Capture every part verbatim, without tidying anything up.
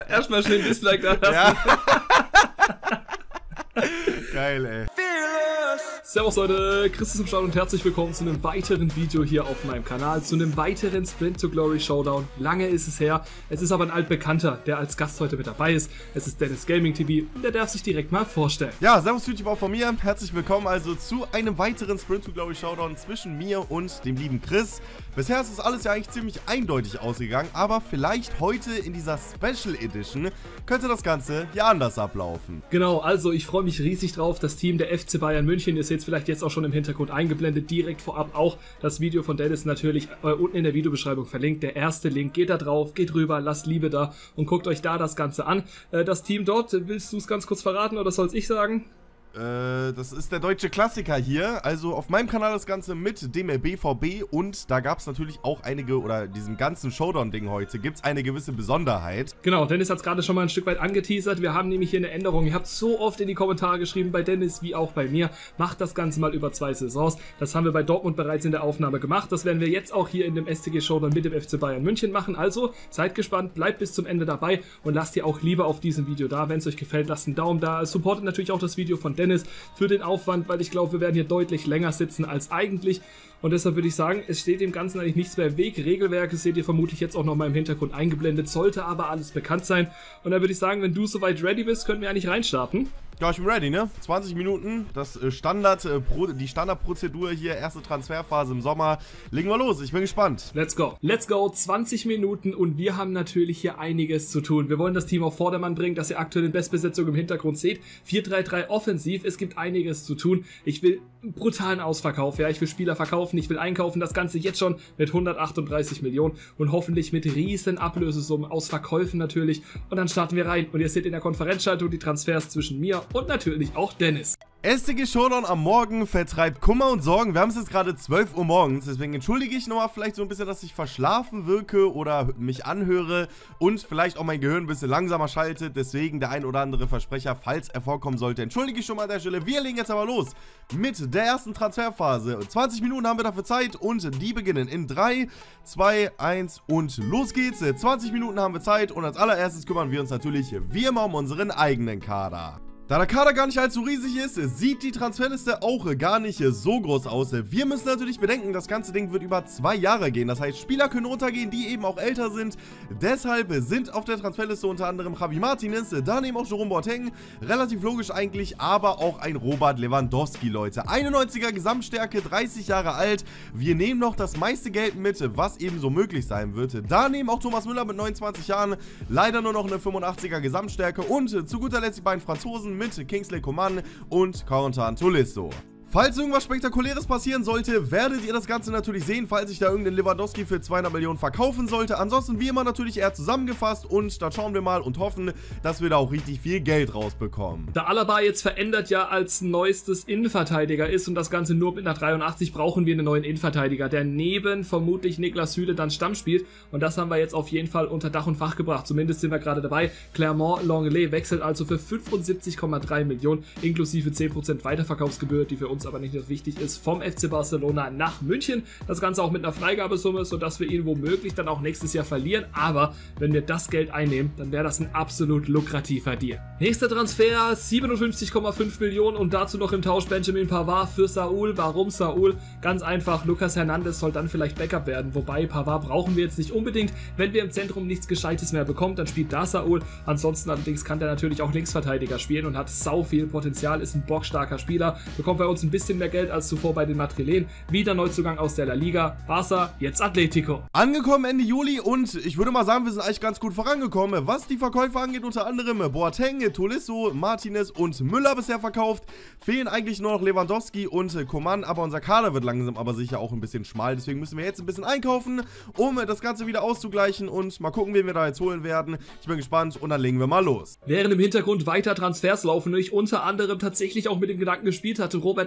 Erstmal schön Dislike da lassen. Ja. Geil, ey. Servus Leute, Chris ist am Start und herzlich willkommen zu einem weiteren Video hier auf meinem Kanal, zu einem weiteren Sprint to Glory Showdown. Lange ist es her, es ist aber ein altbekannter, der als Gast heute mit dabei ist. Es ist Dennis Gaming T V und der darf sich direkt mal vorstellen. Ja, servus YouTube auch von mir, herzlich willkommen also zu einem weiteren Sprint to Glory Showdown zwischen mir und dem lieben Chris. Bisher ist das alles ja eigentlich ziemlich eindeutig ausgegangen, aber vielleicht heute in dieser Special Edition könnte das Ganze ja anders ablaufen. Genau, also ich freue mich riesig drauf, das Team der F C Bayern München, ihr seht es vielleicht jetzt auch schon im Hintergrund eingeblendet, direkt vorab auch das Video von Dennis natürlich äh, unten in der Videobeschreibung verlinkt. Der erste Link, geht da drauf, geht rüber, lasst Liebe da und guckt euch da das Ganze an. Äh, das Team dort, willst du es ganz kurz verraten oder soll es ich sagen? Äh, das ist der deutsche Klassiker hier, also auf meinem Kanal das Ganze mit dem B V B und da gab es natürlich auch einige, oder diesem ganzen Showdown-Ding heute, gibt es eine gewisse Besonderheit. Genau, Dennis hat es gerade schon mal ein Stück weit angeteasert, wir haben nämlich hier eine Änderung, ihr habt so oft in die Kommentare geschrieben, bei Dennis wie auch bei mir, macht das Ganze mal über zwei Saisons, das haben wir bei Dortmund bereits in der Aufnahme gemacht, das werden wir jetzt auch hier in dem S T G Showdown mit dem F C Bayern München machen, also seid gespannt, bleibt bis zum Ende dabei und lasst ihr auch lieber auf diesem Video da, wenn es euch gefällt, lasst einen Daumen da, supportet natürlich auch das Video von Dennis für den Aufwand, weil ich glaube, wir werden hier deutlich länger sitzen als eigentlich. Und deshalb würde ich sagen, es steht dem Ganzen eigentlich nichts mehr im Weg. Regelwerke seht ihr vermutlich jetzt auch noch mal im Hintergrund eingeblendet, sollte aber alles bekannt sein. Und dann würde ich sagen, wenn du soweit ready bist, können wir eigentlich reinstarten. Ja, ich bin ready, ne? zwanzig Minuten, das äh, Standard, äh, Pro, die Standardprozedur hier, erste Transferphase im Sommer. Legen wir los, ich bin gespannt. Let's go. Let's go, zwanzig Minuten und wir haben natürlich hier einiges zu tun. Wir wollen das Team auf Vordermann bringen, dass ihr aktuell in Bestbesetzung im Hintergrund seht. vier drei drei offensiv, es gibt einiges zu tun. Ich will einen brutalen Ausverkauf, ja, ich will Spieler verkaufen, ich will einkaufen, das Ganze jetzt schon mit hundertachtunddreißig Millionen und hoffentlich mit riesen Ablösesummen aus Verkäufen natürlich. Und dann starten wir rein und ihr seht in der Konferenzschaltung die Transfers zwischen mir und natürlich auch Dennis. S T G Showdown am Morgen vertreibt Kummer und Sorgen. Wir haben es jetzt gerade zwölf Uhr morgens, deswegen entschuldige ich nochmal vielleicht so ein bisschen, dass ich verschlafen wirke oder mich anhöre und vielleicht auch mein Gehirn ein bisschen langsamer schaltet. Deswegen der ein oder andere Versprecher, falls er vorkommen sollte, entschuldige ich schon mal an der Stelle. Wir legen jetzt aber los mit der ersten Transferphase. zwanzig Minuten haben wir dafür Zeit und die beginnen in drei, zwei, eins und los geht's. zwanzig Minuten haben wir Zeit und als allererstes kümmern wir uns natürlich wie immer um unseren eigenen Kader. Da der Kader gar nicht allzu riesig ist, sieht die Transferliste auch gar nicht so groß aus. Wir müssen natürlich bedenken, das ganze Ding wird über zwei Jahre gehen. Das heißt, Spieler können runtergehen, die eben auch älter sind. Deshalb sind auf der Transferliste unter anderem Javi Martinez, daneben auch Jerome Boateng. Relativ logisch eigentlich, aber auch ein Robert Lewandowski, Leute. einundneunziger Gesamtstärke, dreißig Jahre alt. Wir nehmen noch das meiste Geld mit, was eben so möglich sein wird. Daneben auch Thomas Müller mit neunundzwanzig Jahren, leider nur noch eine fünfundachtziger Gesamtstärke. Und zu guter Letzt die beiden Franzosen mit Kingsley Coman und Corentin Tolisso. Falls irgendwas Spektakuläres passieren sollte, werdet ihr das Ganze natürlich sehen, falls ich da irgendeinen Lewandowski für zweihundert Millionen verkaufen sollte. Ansonsten wie immer natürlich eher zusammengefasst und dann schauen wir mal und hoffen, dass wir da auch richtig viel Geld rausbekommen. Da Alaba jetzt verändert ja als neuestes Innenverteidiger ist und das Ganze nur mit einer dreiundachtzig, brauchen wir einen neuen Innenverteidiger, der neben vermutlich Niklas Süle dann Stamm spielt und das haben wir jetzt auf jeden Fall unter Dach und Fach gebracht. Zumindest sind wir gerade dabei. Clermont-Lenglet wechselt also für fünfundsiebzig Komma drei Millionen inklusive zehn Prozent Weiterverkaufsgebühr, die für uns aber nicht so wichtig ist, vom F C Barcelona nach München. Das Ganze auch mit einer Freigabesumme, sodass wir ihn womöglich dann auch nächstes Jahr verlieren. Aber wenn wir das Geld einnehmen, dann wäre das ein absolut lukrativer Deal. Nächster Transfer, siebenundfünfzig Komma fünf Millionen und dazu noch im Tausch Benjamin Pavard für Saúl. Warum Saúl? Ganz einfach, Lucas Hernandez soll dann vielleicht Backup werden. Wobei Pavard brauchen wir jetzt nicht unbedingt. Wenn wir im Zentrum nichts Gescheites mehr bekommen, dann spielt da Saúl. Ansonsten allerdings kann der natürlich auch Linksverteidiger spielen und hat sau viel Potenzial, ist ein bockstarker Spieler, bekommt bei uns ein bisschen mehr Geld als zuvor bei den Madrilen. Wieder Neuzugang aus der La Liga. Barca, jetzt Atletico. Angekommen Ende Juli und ich würde mal sagen, wir sind eigentlich ganz gut vorangekommen. Was die Verkäufe angeht, unter anderem Boateng, Tolisso, Martinez und Müller bisher verkauft. Fehlen eigentlich nur noch Lewandowski und Coman, aber unser Kader wird langsam aber sicher auch ein bisschen schmal. Deswegen müssen wir jetzt ein bisschen einkaufen, um das Ganze wieder auszugleichen und mal gucken, wen wir da jetzt holen werden. Ich bin gespannt und dann legen wir mal los. Während im Hintergrund weiter Transfers laufen und ich unter anderem tatsächlich auch mit dem Gedanken gespielt hatte, Robert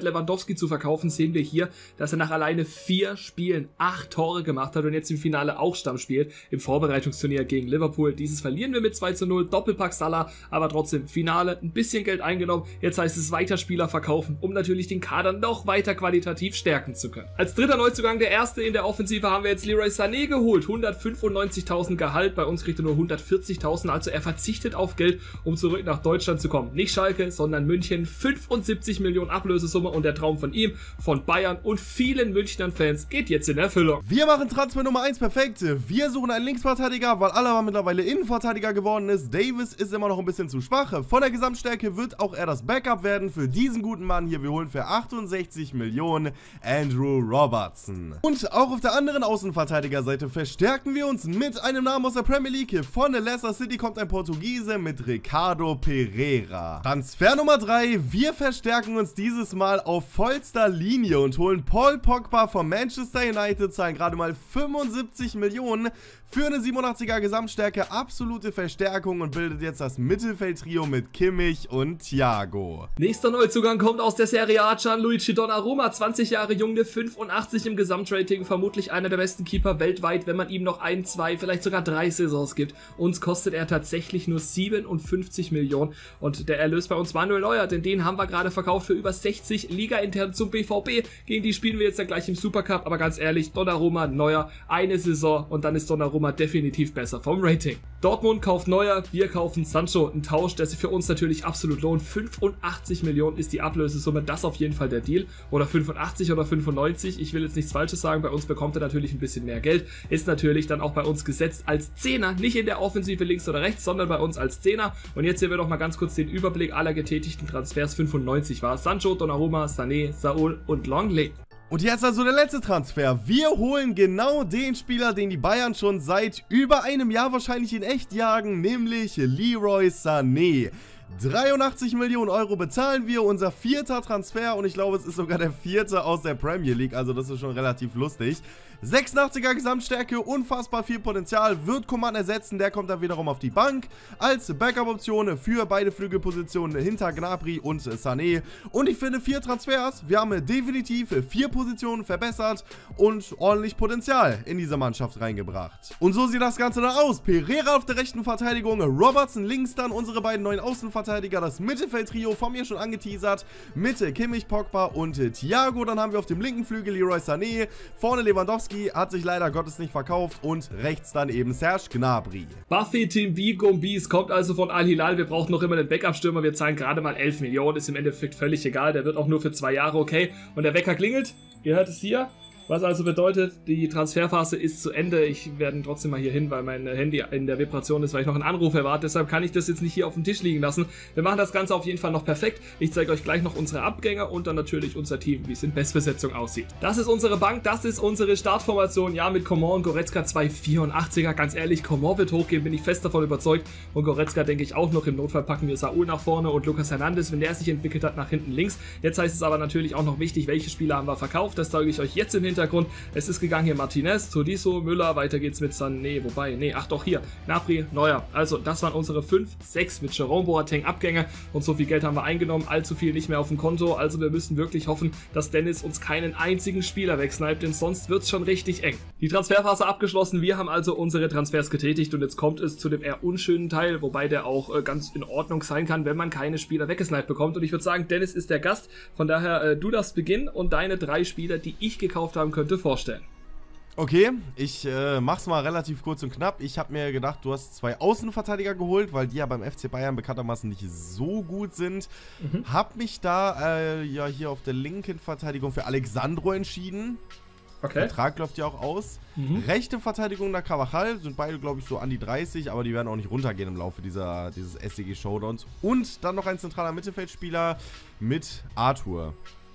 Lewandowski zu verkaufen, sehen wir hier, dass er nach alleine vier Spielen acht Tore gemacht hat und jetzt im Finale auch Stamm spielt, im Vorbereitungsturnier gegen Liverpool. Dieses verlieren wir mit zwei zu null, Doppelpack Salah, aber trotzdem Finale, ein bisschen Geld eingenommen. Jetzt heißt es weiter Spieler verkaufen, um natürlich den Kader noch weiter qualitativ stärken zu können. Als dritter Neuzugang, der erste in der Offensive, haben wir jetzt Leroy Sané geholt. hundertfünfundneunzigtausend Gehalt, bei uns kriegt er nur hundertvierzigtausend, also er verzichtet auf Geld, um zurück nach Deutschland zu kommen. Nicht Schalke, sondern München, fünfundsiebzig Millionen Ablösesumme und der Traum von ihm, von Bayern und vielen Münchnern Fans geht jetzt in Erfüllung. Wir machen Transfer Nummer eins perfekt. Wir suchen einen Linksverteidiger, weil Alaba mittlerweile Innenverteidiger geworden ist. Davis ist immer noch ein bisschen zu schwach. Von der Gesamtstärke wird auch er das Backup werden für diesen guten Mann hier. Wir holen für achtundsechzig Millionen Andrew Robertson. Und auch auf der anderen Außenverteidigerseite verstärken wir uns mit einem Namen aus der Premier League. Von Leicester City kommt ein Portugiese mit Ricardo Pereira. Transfer Nummer drei. Wir verstärken uns dieses Mal auf vollster Linie und holen Paul Pogba von Manchester United, zahlen gerade mal fünfundsiebzig Millionen für eine siebenundachtziger Gesamtstärke, absolute Verstärkung und bildet jetzt das Mittelfeldtrio mit Kimmich und Thiago. Nächster Neuzugang kommt aus der Serie A, Gianluigi Donnarumma, zwanzig Jahre jung, fünfundachtzig im Gesamtrating, vermutlich einer der besten Keeper weltweit, wenn man ihm noch ein, zwei, vielleicht sogar drei Saisons gibt. Uns kostet er tatsächlich nur siebenundfünfzig Millionen und der Erlös bei uns Manuel Neuer, denn den haben wir gerade verkauft für über sechzig, Liga intern zum B V B. Gegen die spielen wir jetzt ja gleich im Supercup, aber ganz ehrlich, Donnarumma, Neuer, eine Saison und dann ist Donnarumma definitiv besser vom Rating. Dortmund kauft Neuer, wir kaufen Sancho, ein Tausch, der sich für uns natürlich absolut lohnt. fünfundachtzig Millionen ist die Ablösesumme, das auf jeden Fall der Deal. Oder fünfundachtzig oder fünfundneunzig, ich will jetzt nichts Falsches sagen, bei uns bekommt er natürlich ein bisschen mehr Geld. Ist natürlich dann auch bei uns gesetzt als Zehner, nicht in der Offensive links oder rechts, sondern bei uns als Zehner. Und jetzt sehen wir doch mal ganz kurz den Überblick aller getätigten Transfers. fünfundneunzig war Sancho, Donnarumma, Sané, Saul und Longley. Und jetzt also der letzte Transfer. Wir holen genau den Spieler, den die Bayern schon seit über einem Jahr wahrscheinlich in echt jagen, nämlich Leroy Sané. dreiundachtzig Millionen Euro bezahlen wir, unser vierter Transfer und ich glaube, es ist sogar der vierte aus der Premier League, also das ist schon relativ lustig. sechsundachtziger Gesamtstärke, unfassbar viel Potenzial, wird Coman ersetzen, der kommt dann wiederum auf die Bank als Backup-Option für beide Flügelpositionen hinter Gnabry und Sané. Und ich finde, vier Transfers, wir haben definitiv vier Positionen verbessert und ordentlich Potenzial in diese Mannschaft reingebracht. Und so sieht das Ganze dann aus. Pereira auf der rechten Verteidigung, Robertson links, dann unsere beiden neuen Außenverteidiger, das Mittelfeldtrio von mir schon angeteasert, mit Kimmich, Pogba und Thiago. Dann haben wir auf dem linken Flügel Leroy Sané, vorne Lewandowski, hat sich leider Gottes nicht verkauft und rechts dann eben Serge Gnabry. Buffy Team B Gombis kommt also von Al Hilal, wir brauchen noch immer einen Backup-Stürmer, wir zahlen gerade mal elf Millionen, ist im Endeffekt völlig egal, der wird auch nur für zwei Jahre okay. Und der Wecker klingelt, ihr hört es hier. Was also bedeutet, die Transferphase ist zu Ende. Ich werde trotzdem mal hier hin, weil mein Handy in der Vibration ist, weil ich noch einen Anruf erwarte. Deshalb kann ich das jetzt nicht hier auf dem Tisch liegen lassen. Wir machen das Ganze auf jeden Fall noch perfekt. Ich zeige euch gleich noch unsere Abgänge und dann natürlich unser Team, wie es in Bestbesetzung aussieht. Das ist unsere Bank, das ist unsere Startformation. Ja, mit Coman und Goretzka zwei vierundachtziger. Ganz ehrlich, Coman wird hochgehen, bin ich fest davon überzeugt. Und Goretzka denke ich auch noch. Im Notfall packen wir Saul nach vorne und Lucas Hernandez, wenn der sich entwickelt hat, nach hinten links. Jetzt heißt es aber natürlich auch noch wichtig, welche Spieler haben wir verkauft. Das zeige ich euch jetzt im Hintergrund. Es ist gegangen hier Martinez, Todisso, Müller, weiter geht's mit Sané, wobei, nee, ach doch hier, Gnabry, Neuer. Also das waren unsere fünf, sechs mit Jerome Boateng Abgänge und so viel Geld haben wir eingenommen, allzu viel nicht mehr auf dem Konto, also wir müssen wirklich hoffen, dass Dennis uns keinen einzigen Spieler wegsniped, denn sonst wird's schon richtig eng. Die Transferphase abgeschlossen, wir haben also unsere Transfers getätigt und jetzt kommt es zu dem eher unschönen Teil, wobei der auch äh, ganz in Ordnung sein kann, wenn man keine Spieler weggesniped bekommt und ich würde sagen, Dennis ist der Gast, von daher äh, du darfst beginnen und deine drei Spieler, die ich gekauft haben könnte, vorstellen. Okay, ich äh, mach's mal relativ kurz und knapp. Ich habe mir gedacht, du hast zwei Außenverteidiger geholt, weil die ja beim F C Bayern bekanntermaßen nicht so gut sind. Mhm. Hab mich da äh, ja hier auf der linken Verteidigung für Alexandro entschieden. Okay. Vertrag läuft ja auch aus. Mhm. Rechte Verteidigung nach Carvajal sind beide, glaube ich, so an die dreißig, aber die werden auch nicht runtergehen im Laufe dieser, dieses S C G-Showdowns. Und dann noch ein zentraler Mittelfeldspieler mit Arthur.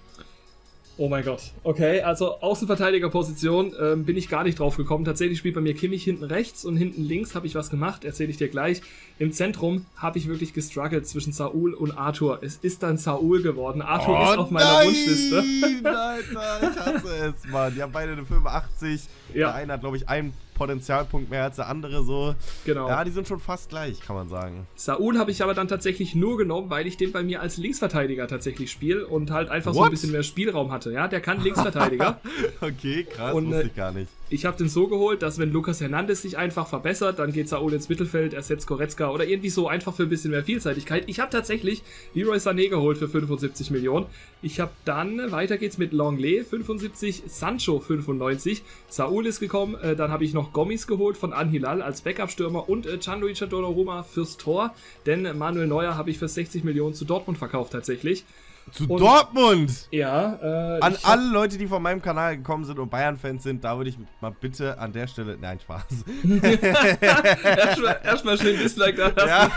Oh mein Gott. Okay, also Außenverteidigerposition ähm, bin ich gar nicht drauf gekommen. Tatsächlich spielt bei mir Kimmich hinten rechts und hinten links habe ich was gemacht, erzähle ich dir gleich. Im Zentrum habe ich wirklich gestruggelt zwischen Saul und Arthur. Es ist dann Saul geworden. Arthur oh ist auf meiner nein, Wunschliste. Alter, ich hasse es, Mann. Die haben beide eine fünfundachtzig. Ja. Der eine hat, glaube ich, ein Potenzialpunkt mehr als der andere so. Genau. Ja, die sind schon fast gleich, kann man sagen. Saul habe ich aber dann tatsächlich nur genommen, weil ich den bei mir als Linksverteidiger tatsächlich spiele und halt einfach What? so ein bisschen mehr Spielraum hatte. Ja, der kann Linksverteidiger. Okay, krass, und, wusste ich gar nicht. Ich habe den so geholt, dass wenn Lucas Hernandez sich einfach verbessert, dann geht Saul ins Mittelfeld, ersetzt Goretzka oder irgendwie so einfach für ein bisschen mehr Vielseitigkeit. Ich habe tatsächlich Leroy Sané geholt für fünfundsiebzig Millionen. Ich habe dann, weiter geht's mit Longley, fünfundsiebzig, Sancho fünfundneunzig, Saul ist gekommen, äh, dann habe ich noch Gomez geholt von Al Hilal als Backup-Stürmer und äh, Gianluigi Donnarumma fürs Tor, denn Manuel Neuer habe ich für sechzig Millionen zu Dortmund verkauft tatsächlich. Zu und, Dortmund! Ja, äh, An alle Leute, die von meinem Kanal gekommen sind und Bayern-Fans sind, da würde ich mal bitte an der Stelle... Nein, Spaß. Erstmal erst mal schön Dislike da lassen. Ja.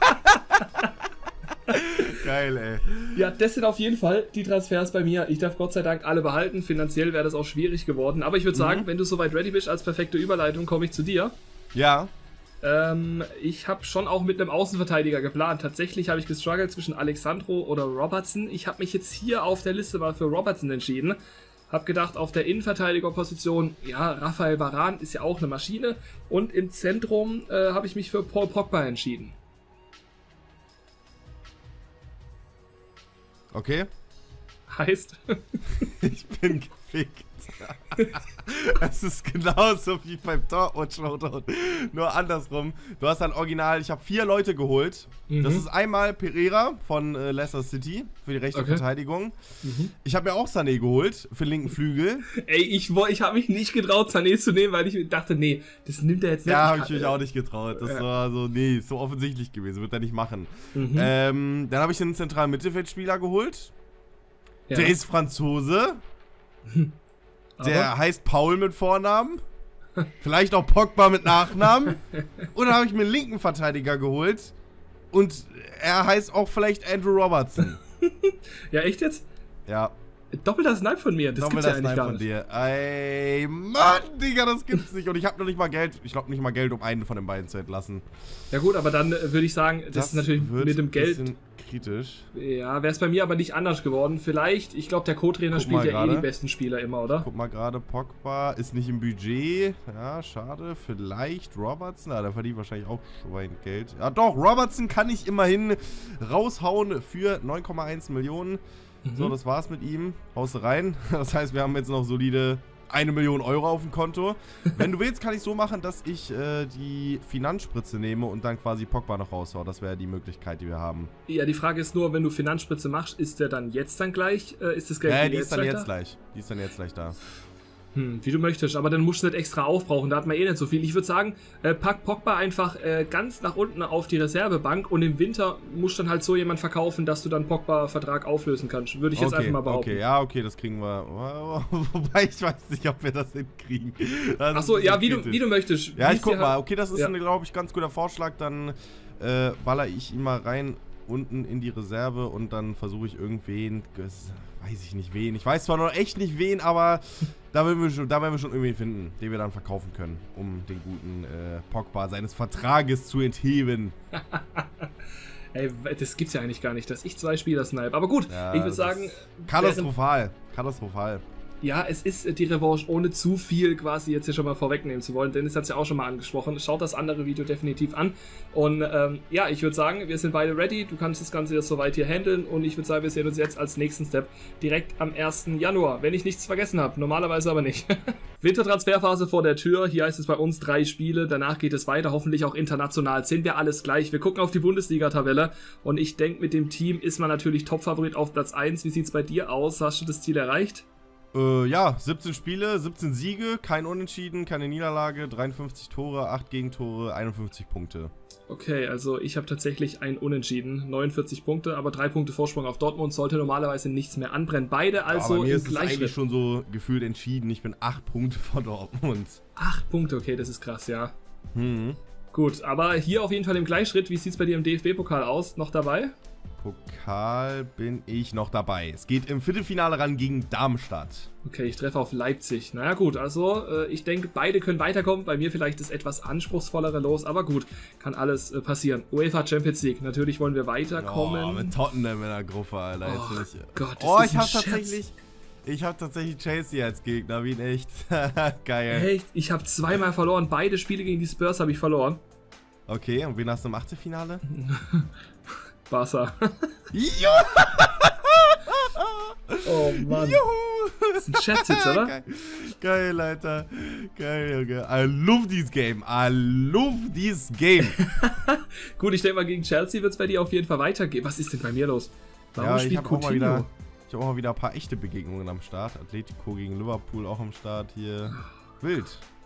Geil, ey. Ja, das sind auf jeden Fall die Transfers bei mir. Ich darf Gott sei Dank alle behalten. Finanziell wäre das auch schwierig geworden. Aber ich würde sagen, mhm. wenn du soweit ready bist, als perfekte Überleitung, komme ich zu dir. Ja. Ähm, ich habe schon auch mit einem Außenverteidiger geplant. Tatsächlich habe ich gestruggelt zwischen Alexandro oder Robertson. Ich habe mich jetzt hier auf der Liste mal für Robertson entschieden. Hab gedacht, auf der Innenverteidigerposition, ja, Rafael Varane ist ja auch eine Maschine. Und im Zentrum äh, habe ich mich für Paul Pogba entschieden. Okay. Heißt? Ich bin gefickt. Es ist genauso wie beim Dortmund-Showdown, nur andersrum. Du hast dann original, ich habe vier Leute geholt. Mhm. Das ist einmal Pereira von äh, Leicester City für die rechte okay. Verteidigung. Mhm. Ich habe mir auch Sané geholt für den linken Flügel. Ey, ich, ich habe mich nicht getraut, Sané zu nehmen, weil ich dachte, nee, das nimmt er jetzt nicht. Ja, habe ich mich auch nicht getraut. Das ja. war so, nee, so offensichtlich gewesen, wird er nicht machen. Mhm. Ähm, dann habe ich einen zentralen Mittelfeldspieler geholt. Ja. Der ist Franzose. Der Aber? heißt Paul mit Vornamen. Vielleicht auch Pogba mit Nachnamen. Und dann habe ich mir einen linken Verteidiger geholt. Und er heißt auch vielleicht Andrew Robertson. Ja, echt jetzt? Ja. Doppelter Snipe von mir, das gibt's ja eigentlich gar nicht. Dir. Ey, Mann, Digga, das gibt's nicht. Und ich habe noch nicht mal Geld, ich glaube nicht mal Geld, um einen von den beiden zu entlassen. Ja gut, aber dann äh, würde ich sagen, das, das ist natürlich mit dem Geld... Ein bisschen kritisch. Ja, wäre es bei mir aber nicht anders geworden. Vielleicht, ich glaube, der Co-Trainer spielt ja grade. eh die besten Spieler immer, oder? Guck mal gerade, Pogba ist nicht im Budget. Ja, schade. Vielleicht Robertson, ah, der verdient wahrscheinlich auch Schweingeld. Ja doch, Robertson kann ich immerhin raushauen für neun Komma eins Millionen. Mhm. So, das war's mit ihm. Haust rein. Das heißt, wir haben jetzt noch solide eine Million Euro auf dem Konto. Wenn du willst, kann ich so machen, dass ich äh, die Finanzspritze nehme und dann quasi Pogba noch raushau. Das wäre die Möglichkeit, die wir haben. Ja, die Frage ist nur, wenn du Finanzspritze machst, ist der dann jetzt dann gleich? Äh, ist das Geld Ja, die jetzt ist dann gleich jetzt da? gleich. Die ist dann jetzt gleich da. Hm, wie du möchtest, aber dann musst du nicht extra aufbrauchen, da hat man eh nicht so viel. Ich würde sagen, äh, pack Pogba einfach äh, ganz nach unten auf die Reservebank und im Winter musst du dann halt so jemand verkaufen, dass du dann Pogba-Vertrag auflösen kannst. Würde ich jetzt okay, einfach mal behaupten. Okay, ja, okay, das kriegen wir. Wobei ich weiß nicht, ob wir das hinkriegen. Das Achso, ja, wie du, wie du möchtest. Ja, ich guck mal. Okay, das ist, ja. glaube ich, ganz guter Vorschlag. Dann äh, baller ich ihn mal rein unten in die Reserve und dann versuche ich irgendwen. Weiß ich nicht wen. Ich weiß zwar noch echt nicht wen, aber da werden wir schon, da werden wir schon irgendwie finden, den wir dann verkaufen können, um den guten äh, Pogba seines Vertrages zu entheben. Ey, das gibt's ja eigentlich gar nicht, dass ich zwei Spieler snipe. Aber gut, ja, ich würde sagen... Katastrophal. Katastrophal. Ja, es ist die Revanche, ohne zu viel quasi jetzt hier schon mal vorwegnehmen zu wollen. Dennis hat es ja auch schon mal angesprochen. Schaut das andere Video definitiv an. Und ähm, ja, ich würde sagen, wir sind beide ready. Du kannst das Ganze jetzt soweit hier handeln. Und ich würde sagen, wir sehen uns jetzt als nächsten Step direkt am ersten Januar. Wenn ich nichts vergessen habe. Normalerweise aber nicht. Wintertransferphase vor der Tür. Hier heißt es bei uns drei Spiele. Danach geht es weiter. Hoffentlich auch international. Sehen wir alles gleich. Wir gucken auf die Bundesliga-Tabelle. Und ich denke, mit dem Team ist man natürlich Topfavorit auf Platz eins. Wie sieht es bei dir aus? Hast du das Ziel erreicht? Äh, ja, siebzehn Spiele, siebzehn Siege, kein Unentschieden, keine Niederlage, dreiundfünfzig Tore, acht Gegentore, einundfünfzig Punkte. Okay, also ich habe tatsächlich ein Unentschieden, neunundvierzig Punkte, aber drei Punkte Vorsprung auf Dortmund, sollte normalerweise nichts mehr anbrennen. Beide also ja, aber mir im ist es eigentlich schon so gefühlt entschieden, ich bin acht Punkte vor Dortmund. acht Punkte, okay, das ist krass, ja. Mhm. Gut, aber hier auf jeden Fall im Gleichschritt. Wie sieht es bei dir im D F B-Pokal aus? Noch dabei? Pokal bin ich noch dabei. Es geht im Viertelfinale ran gegen Darmstadt. Okay, ich treffe auf Leipzig. Naja gut, also äh, ich denke, beide können weiterkommen. Bei mir vielleicht das etwas anspruchsvollere Los, aber gut, kann alles äh, passieren. UEFA Champions League, natürlich wollen wir weiterkommen. Oh, mit Tottenham in der Gruppe, Alter. Oh Jetzt ich, Gott, oh, ich habe tatsächlich... Ich habe tatsächlich Chelsea als Gegner, wie in echt. Geil. Echt? Ich habe zweimal verloren. Beide Spiele gegen die Spurs habe ich verloren. Okay, und wen hast du im Achtelfinale? Barca. Juhu! Oh Mann. Juhu! Das ist ein Chat jetzt, oder? Geil. Geil, Alter. Geil, Junge. I love this game. I love this game. Gut, ich denke mal, gegen Chelsea wird es bei dir auf jeden Fall weitergehen. Was ist denn bei mir los? Warum ja, spielt ich habe auch, mal wieder, Coutinho? ich hab auch mal wieder ein paar echte Begegnungen am Start. Atletico gegen Liverpool auch am Start hier. Wild.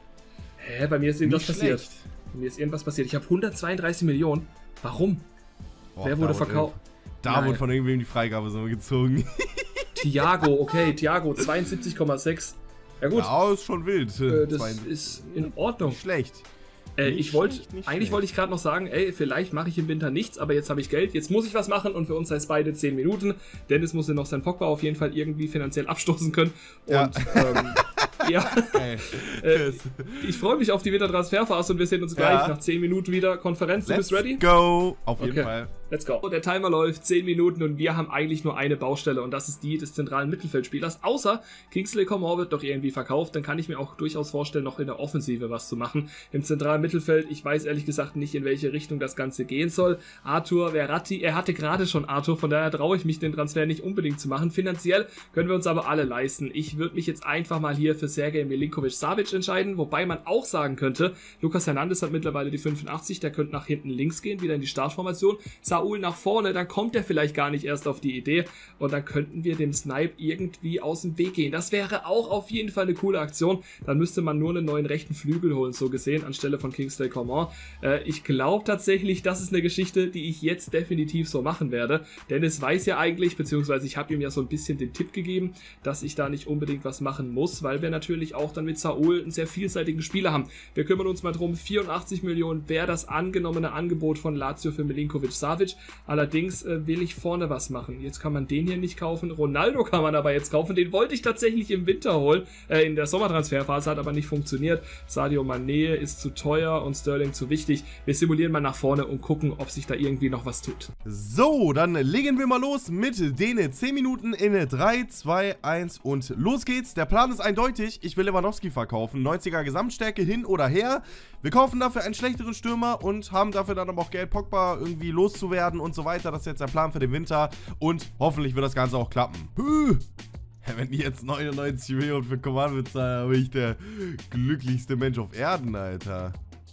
Hä, bei mir ist irgendwas Nicht passiert. schlecht. Bei mir ist irgendwas passiert. Ich habe hundertzweiunddreißig Millionen. Warum? Boah, Wer wurde da wurde- verkauft? Da Nein. wurde von irgendwem die Freigabe so gezogen. Thiago, okay, Thiago, zweiundsiebzig Komma sechs. Ja gut, Ja, ist schon wild. äh, das Zwei- ist in Ordnung. Nicht schlecht. Äh, Nicht ich wollte, schlecht, nicht eigentlich schlecht. wollte ich gerade noch sagen, ey, vielleicht mache ich im Winter nichts, aber jetzt habe ich Geld, jetzt muss ich was machen und für uns heißt es beide zehn Minuten. Dennis muss ja noch sein Pogba auf jeden Fall irgendwie finanziell abstoßen können. Und Ja. ähm, ja, Geil. äh, ich freue mich auf die Wintertransferphase und wir sehen uns gleich Ja. nach zehn Minuten wieder. Konferenz, du Let's bist ready? go. Auf jeden Okay. Fall. Let's go. Und der Timer läuft zehn Minuten und wir haben eigentlich nur eine Baustelle und das ist die des zentralen Mittelfeldspielers. Außer Kingsley Coman wird doch irgendwie verkauft, dann kann ich mir auch durchaus vorstellen, noch in der Offensive was zu machen. Im zentralen Mittelfeld, ich weiß ehrlich gesagt nicht, in welche Richtung das Ganze gehen soll. Arthur Verratti, er hatte gerade schon Arthur, von daher traue ich mich, den Transfer nicht unbedingt zu machen. Finanziell können wir uns aber alle leisten. Ich würde mich jetzt einfach mal hier für Sergej Milinkovic-Savic entscheiden, wobei man auch sagen könnte, Lucas Hernandez hat mittlerweile die fünfundachtzig, der könnte nach hinten links gehen, wieder in die Startformation. Saúl nach vorne, dann kommt er vielleicht gar nicht erst auf die Idee und dann könnten wir dem Snipe irgendwie aus dem Weg gehen. Das wäre auch auf jeden Fall eine coole Aktion. Dann müsste man nur einen neuen rechten Flügel holen, so gesehen, anstelle von Kingsley Coman. Äh, ich glaube tatsächlich, das ist eine Geschichte, die ich jetzt definitiv so machen werde. Dennis weiß ja eigentlich, beziehungsweise ich habe ihm ja so ein bisschen den Tipp gegeben, dass ich da nicht unbedingt was machen muss, weil wir natürlich auch dann mit Saúl einen sehr vielseitigen Spieler haben. Wir kümmern uns mal drum, vierundachtzig Millionen wäre das angenommene Angebot von Lazio für Milinkovic-Savic. Allerdings äh, will ich vorne was machen. Jetzt kann man den hier nicht kaufen. Ronaldo kann man aber jetzt kaufen. Den wollte ich tatsächlich im Winter holen. Äh, in der Sommertransferphase, hat aber nicht funktioniert. Sadio Mané ist zu teuer und Sterling zu wichtig. Wir simulieren mal nach vorne und gucken, ob sich da irgendwie noch was tut. So, dann legen wir mal los mit den zehn Minuten in drei, zwei, eins und los geht's. Der Plan ist eindeutig. Ich will Lewandowski verkaufen. neunziger Gesamtstärke hin oder her. Wir kaufen dafür einen schlechteren Stürmer und haben dafür dann aber auch Geld, Pogba irgendwie loszuwerden und so weiter. Das ist jetzt der Plan für den Winter und hoffentlich wird das Ganze auch klappen. Puh. Wenn die jetzt neunundneunzig Millionen für Coman bezahlen, dann bin ich der glücklichste Mensch auf Erden, Alter.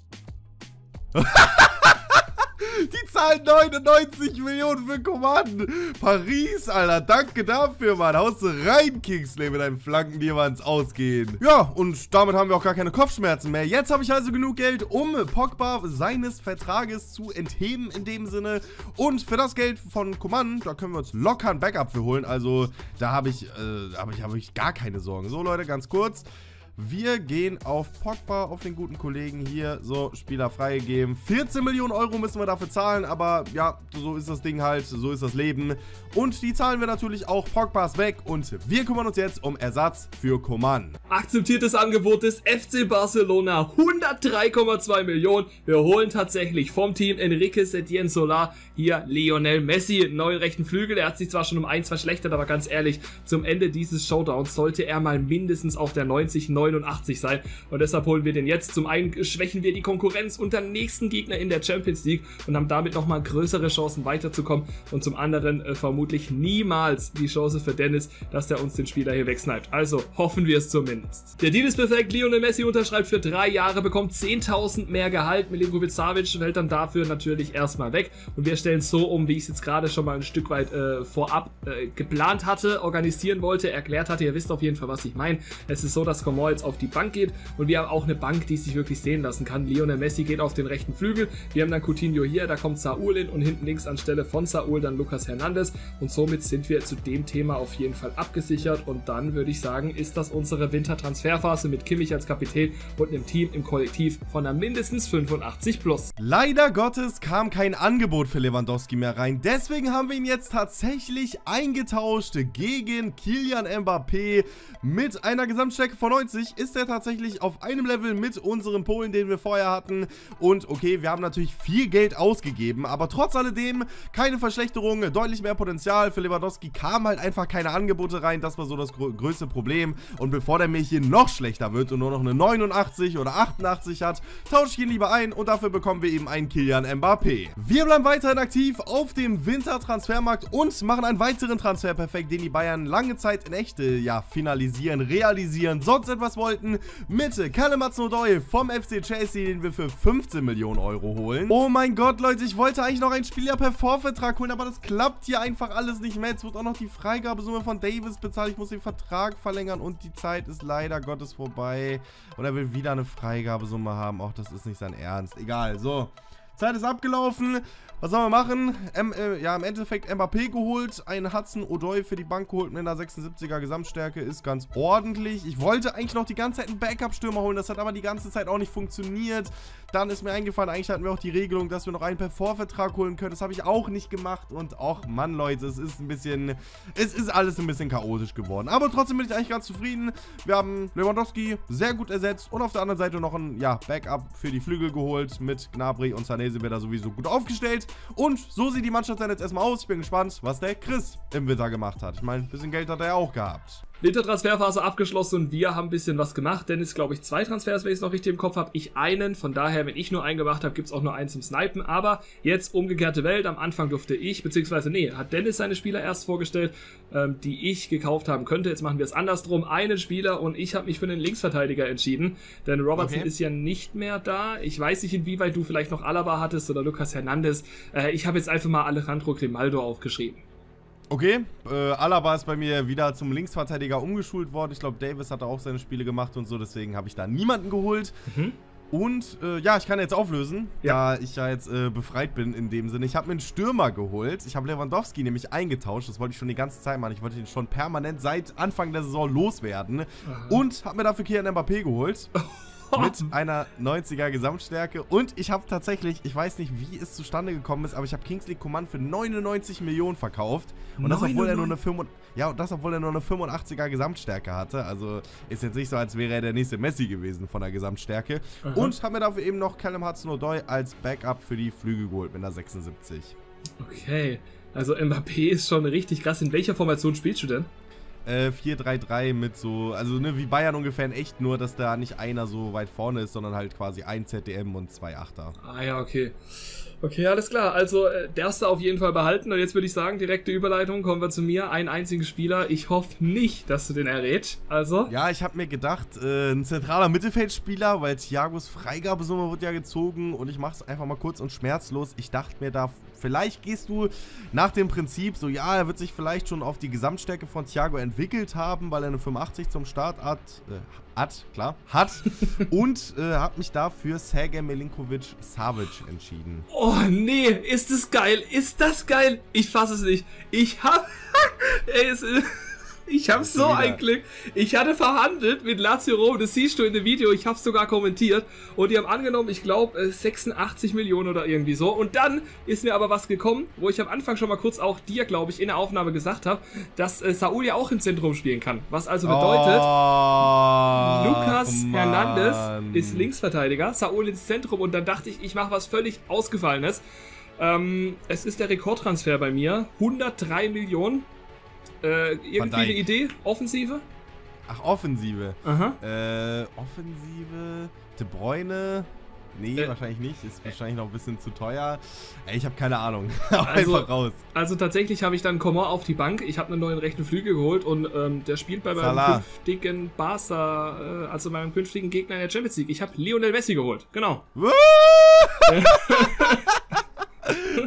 Die zahlen neunundneunzig Millionen für Coman. Paris, Alter. Danke dafür, Mann. Haust du rein, Kingsley, mit deinen Flanken, die immer ins Ausgehen. Ja, und damit haben wir auch gar keine Kopfschmerzen mehr. Jetzt habe ich also genug Geld, um Pogba seines Vertrages zu entheben in dem Sinne. Und für das Geld von Coman, da können wir uns locker ein Backup für holen. Also, da habe ich, äh, hab ich, hab ich gar keine Sorgen. So, Leute, ganz kurz. Wir gehen auf Pogba, auf den guten Kollegen hier. So, Spieler freigegeben. vierzehn Millionen Euro müssen wir dafür zahlen, aber ja, so ist das Ding halt, so ist das Leben. Und die zahlen wir natürlich auch. Pogba ist weg und wir kümmern uns jetzt um Ersatz für Coman. Akzeptiertes Angebot des F C Barcelona, hundertdrei Komma zwei Millionen. Wir holen tatsächlich vom Team Enrique Setien Solar hier Lionel Messi, neuen rechten Flügel. Er hat sich zwar schon um eins verschlechtert, aber ganz ehrlich, zum Ende dieses Showdowns sollte er mal mindestens auf der neunzig, neunundachtzig sein. Und deshalb holen wir den jetzt. Zum einen schwächen wir die Konkurrenz unter nächsten Gegner in der Champions League und haben damit nochmal größere Chancen weiterzukommen. Und zum anderen äh, vermutlich niemals die Chance für Dennis, dass er uns den Spieler hier wegsniped. Also hoffen wir es zumindest. Der Deal ist perfekt. Lionel Messi unterschreibt für drei Jahre, bekommt zehntausend mehr Gehalt. Milinkovic-Savic fällt dann dafür natürlich erstmal weg. Und wir stellen es so um, wie ich es jetzt gerade schon mal ein Stück weit äh, vorab äh, geplant hatte, organisieren wollte, erklärt hatte. Ihr wisst auf jeden Fall, was ich meine. Es ist so, dass Coman jetzt auf die Bank geht und wir haben auch eine Bank, die sich wirklich sehen lassen kann. Lionel Messi geht auf den rechten Flügel. Wir haben dann Coutinho hier, da kommt Saúl hin und hinten links anstelle von Saúl dann Lucas Hernandez. Und somit sind wir zu dem Thema auf jeden Fall abgesichert. Und dann würde ich sagen, ist das unsere Winter Wintertransferphase mit Kimmich als Kapitän und einem Team im Kollektiv von einer mindestens fünfundachtzig plus. Leider Gottes kam kein Angebot für Lewandowski mehr rein, deswegen haben wir ihn jetzt tatsächlich eingetauscht gegen Kylian Mbappé. Mit einer Gesamtstärke von neunzig ist er tatsächlich auf einem Level mit unserem Polen, den wir vorher hatten. Und okay, wir haben natürlich viel Geld ausgegeben, aber trotz alledem keine Verschlechterung, deutlich mehr Potenzial. Für Lewandowski kamen halt einfach keine Angebote rein, das war so das grö größte Problem. Und bevor der mir hier noch schlechter wird und nur noch eine neunundachtzig oder achtundachtzig hat, tausche ich ihn lieber ein und dafür bekommen wir eben einen Kylian Mbappé. Wir bleiben weiterhin aktiv auf dem Wintertransfermarkt und machen einen weiteren Transfer perfekt, den die Bayern lange Zeit in echte, ja, finalisieren, realisieren, sonst etwas wollten, mit Callum Hudson-Odoi vom F C Chelsea, den wir für fünfzehn Millionen Euro holen. Oh mein Gott, Leute, ich wollte eigentlich noch einen Spieler per Vorvertrag holen, aber das klappt hier einfach alles nicht mehr. Jetzt wird auch noch die Freigabesumme von Davis bezahlt, ich muss den Vertrag verlängern und die Zeit ist leider Gottes vorbei. Und er will wieder eine Freigabesumme haben, auch das ist nicht sein Ernst. Egal, so. Zeit ist abgelaufen. Was sollen wir machen? Ähm, äh, ja, im Endeffekt Mbappé geholt, einen Hudson-Odoi für die Bank geholt mit einer sechsundsiebziger Gesamtstärke, ist ganz ordentlich. Ich wollte eigentlich noch die ganze Zeit einen Backup-Stürmer holen, das hat aber die ganze Zeit auch nicht funktioniert. Dann ist mir eingefallen, eigentlich hatten wir auch die Regelung, dass wir noch einen per Vorvertrag holen können. Das habe ich auch nicht gemacht und auch, Mann, Leute, es ist ein bisschen, es ist alles ein bisschen chaotisch geworden. Aber trotzdem bin ich eigentlich ganz zufrieden. Wir haben Lewandowski sehr gut ersetzt und auf der anderen Seite noch ein, ja, Backup für die Flügel geholt. Mit Gnabry und Sané sind wir da sowieso gut aufgestellt. Und so sieht die Mannschaft dann jetzt erstmal aus. Ich bin gespannt, was der Chris im Winter gemacht hat. Ich meine, ein bisschen Geld hat er ja auch gehabt. Wintertransferphase abgeschlossen und wir haben ein bisschen was gemacht. Dennis, glaube ich, zwei Transfers, wenn ich es noch richtig im Kopf habe. Ich einen. Von daher, wenn ich nur einen gemacht habe, gibt es auch nur einen zum Snipen. Aber jetzt umgekehrte Welt. Am Anfang durfte ich, beziehungsweise, nee, hat Dennis seine Spieler erst vorgestellt, ähm, die ich gekauft haben könnte. Jetzt machen wir es andersrum. Einen Spieler und ich habe mich für einen Linksverteidiger entschieden. Denn Robertson okay. ist ja nicht mehr da. Ich weiß nicht, inwieweit du vielleicht noch Alaba hattest oder Lucas Hernandez. Äh, ich habe jetzt einfach mal Alejandro Grimaldo aufgeschrieben. Okay, äh, Alaba ist bei mir wieder zum Linksverteidiger umgeschult worden. Ich glaube, Davis hat auch seine Spiele gemacht und so, deswegen habe ich da niemanden geholt. Mhm. Und äh, ja, ich kann jetzt auflösen, ja. da ich ja jetzt äh, befreit bin in dem Sinne. Ich habe mir einen Stürmer geholt. Ich habe Lewandowski nämlich eingetauscht. Das wollte ich schon die ganze Zeit machen. Ich wollte ihn schon permanent seit Anfang der Saison loswerden. Aha. Und habe mir dafür Kylian Mbappé geholt. Mit einer neunziger Gesamtstärke. Und ich habe tatsächlich, ich weiß nicht, wie es zustande gekommen ist, aber ich habe Kingsley Coman für neunundneunzig Millionen verkauft. Und das, obwohl er nur eine fünfundachtzig, ja, das, obwohl er nur eine fünfundachtziger Gesamtstärke hatte. Also ist jetzt nicht so, als wäre er der nächste Messi gewesen von der Gesamtstärke. Aha. Und habe mir dafür eben noch Callum Hudson-Odoi als Backup für die Flügel geholt mit einer sechsundsiebzig. Okay, also Mbappé ist schon richtig krass. In welcher Formation spielst du denn? Äh, vier drei drei mit so, also ne, wie Bayern ungefähr in echt, nur dass da nicht einer so weit vorne ist, sondern halt quasi ein Z D M und zwei Achter. Ah ja, okay. Okay, alles klar. Also, äh, der hast du auf jeden Fall behalten. Und jetzt würde ich sagen, direkte Überleitung, kommen wir zu mir. Einen einzigen Spieler. Ich hoffe nicht, dass du den errätst. Also? Ja, ich habe mir gedacht, äh, ein zentraler Mittelfeldspieler, weil Thiagos Freigabesumme wird ja gezogen. Und ich mache es einfach mal kurz und schmerzlos. Ich dachte mir da, vielleicht gehst du nach dem Prinzip so, ja, er wird sich vielleicht schon auf die Gesamtstärke von Thiago entwickelt haben, weil er eine fünfundachtzig zum Start hat. Äh, hat, klar, hat. Und äh, habe mich dafür Sergej Milinkovic-Savic entschieden. Oh, nee, ist das geil, ist das geil. Ich fasse es nicht. Ich hab, ey, es ist... Ich habe so ein Glück. Ich hatte verhandelt mit Lazio Rom, das siehst du in dem Video, ich habe es sogar kommentiert. Und die haben angenommen, ich glaube, sechsundachtzig Millionen oder irgendwie so. Und dann ist mir aber was gekommen, wo ich am Anfang schon mal kurz auch dir, glaube ich, in der Aufnahme gesagt habe, dass äh, Saúl ja auch im Zentrum spielen kann. Was also bedeutet, oh, Lucas Mann. Hernandez ist Linksverteidiger, Saúl ins Zentrum. Und dann dachte ich, ich mache was völlig Ausgefallenes. Ähm, es ist der Rekordtransfer bei mir, hundertdrei Millionen. Äh, irgendwie eine Idee? Offensive? Ach, Offensive. Aha. Äh, Offensive, De Bruyne, nee, äh, wahrscheinlich nicht, ist wahrscheinlich noch ein bisschen zu teuer. Ey, ich habe keine Ahnung, also, einfach raus. Also tatsächlich habe ich dann Coman auf die Bank, ich habe einen neuen rechten Flügel geholt und ähm, der spielt bei meinem Salah. künftigen Barca, äh, also meinem künftigen Gegner in der Champions League. Ich habe Lionel Messi geholt, genau.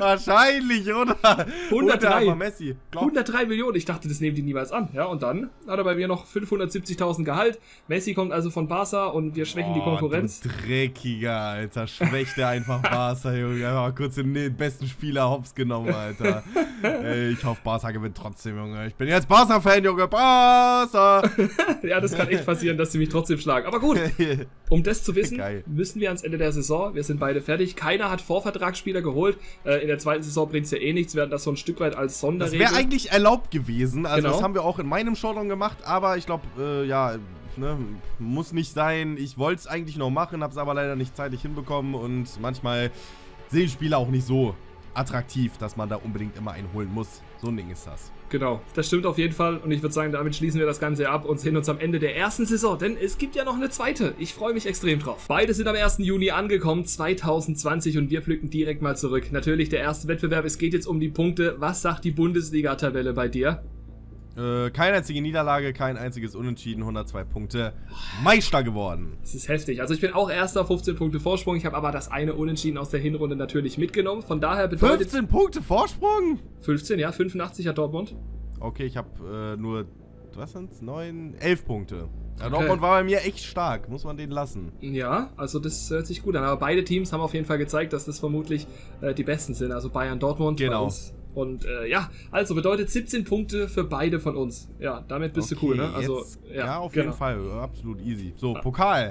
Wahrscheinlich, oder? hundertdrei. Oder Messi. Glaub. hundertdrei Millionen. Ich dachte, das nehmen die niemals an. Ja, und dann hat er bei mir noch fünfhundertsiebzigtausend Gehalt. Messi kommt also von Barca und wir schwächen oh, die Konkurrenz. Du Dreckiger, Alter. Schwächt er einfach Barca, Junge. Einfach kurz den besten Spieler hops genommen, Alter. Ey, ich hoffe, Barca gewinnt trotzdem, Junge. Ich bin jetzt Barca-Fan, Junge. Barca! Ja, das kann echt passieren, dass sie mich trotzdem schlagen. Aber gut, um das zu wissen, Geil. müssen wir ans Ende der Saison. Wir sind beide fertig. Keiner hat Vorvertragsspieler geholt. Äh, in der zweiten Saison bringt es ja eh nichts. Wir werden das so ein Stück weit als Sonderregel. Das wäre eigentlich erlaubt gewesen. Also genau. Das haben wir auch in meinem Showdown gemacht. Aber ich glaube, äh, ja, ne, muss nicht sein. Ich wollte es eigentlich noch machen, habe es aber leider nicht zeitlich hinbekommen. Und manchmal sehen Spieler auch nicht so attraktiv, dass man da unbedingt immer einen holen muss. So ein Ding ist das. Genau, das stimmt auf jeden Fall und ich würde sagen, damit schließen wir das Ganze ab und sehen uns am Ende der ersten Saison, denn es gibt ja noch eine zweite. Ich freue mich extrem drauf. Beide sind am ersten Juni angekommen, zweitausendzwanzig und wir blicken direkt mal zurück. Natürlich der erste Wettbewerb, es geht jetzt um die Punkte. Was sagt die Bundesliga-Tabelle bei dir? Äh, keine einzige Niederlage, kein einziges Unentschieden, hundertzwei Punkte, Meister geworden. Das ist heftig. Also ich bin auch Erster, fünfzehn Punkte Vorsprung. Ich habe aber das eine Unentschieden aus der Hinrunde natürlich mitgenommen. Von daher bedeutet... fünfzehn Punkte Vorsprung? fünfzehn, ja, fünfundachtzig hat Dortmund. Okay, ich habe äh, nur, was sind's, neun, elf Punkte. Ja, okay. Dortmund war bei mir echt stark, muss man den lassen. Ja, also das hört sich gut an. Aber beide Teams haben auf jeden Fall gezeigt, dass das vermutlich äh, die besten sind. Also Bayern, Dortmund. Genau. Und äh, ja, also bedeutet siebzehn Punkte für beide von uns. Ja, damit bist okay, du cool, ne? Also, jetzt, ja, ja, auf genau. jeden Fall, absolut easy. So, Pokal.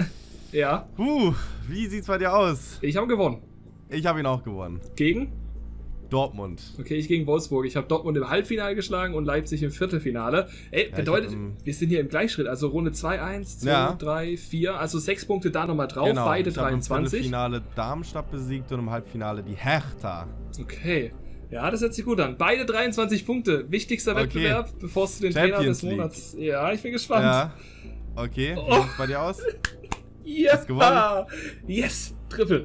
Ja. Puh, wie sieht's bei dir aus? Ich habe gewonnen. Ich habe ihn auch gewonnen. Gegen? Dortmund. Okay, ich gegen Wolfsburg. Ich habe Dortmund im Halbfinale geschlagen und Leipzig im Viertelfinale. Ey, bedeutet, ja, hab, wir sind hier im Gleichschritt. Also Runde zwei, eins, zwei, drei, vier. Also sechs Punkte da nochmal drauf. Genau, beide ich dreiundzwanzig. Ich habe im Viertelfinale Darmstadt besiegt und im Halbfinale die Hertha. Okay. Ja, das hört sich gut an. Beide dreiundzwanzig Punkte. Wichtigster okay. Wettbewerb, bevor es zu den Trainer des Monats... Ja, ich bin gespannt. Ja. Okay, wie oh. sieht es bei dir aus? Ja. Hast gewonnen? Yes, Triple.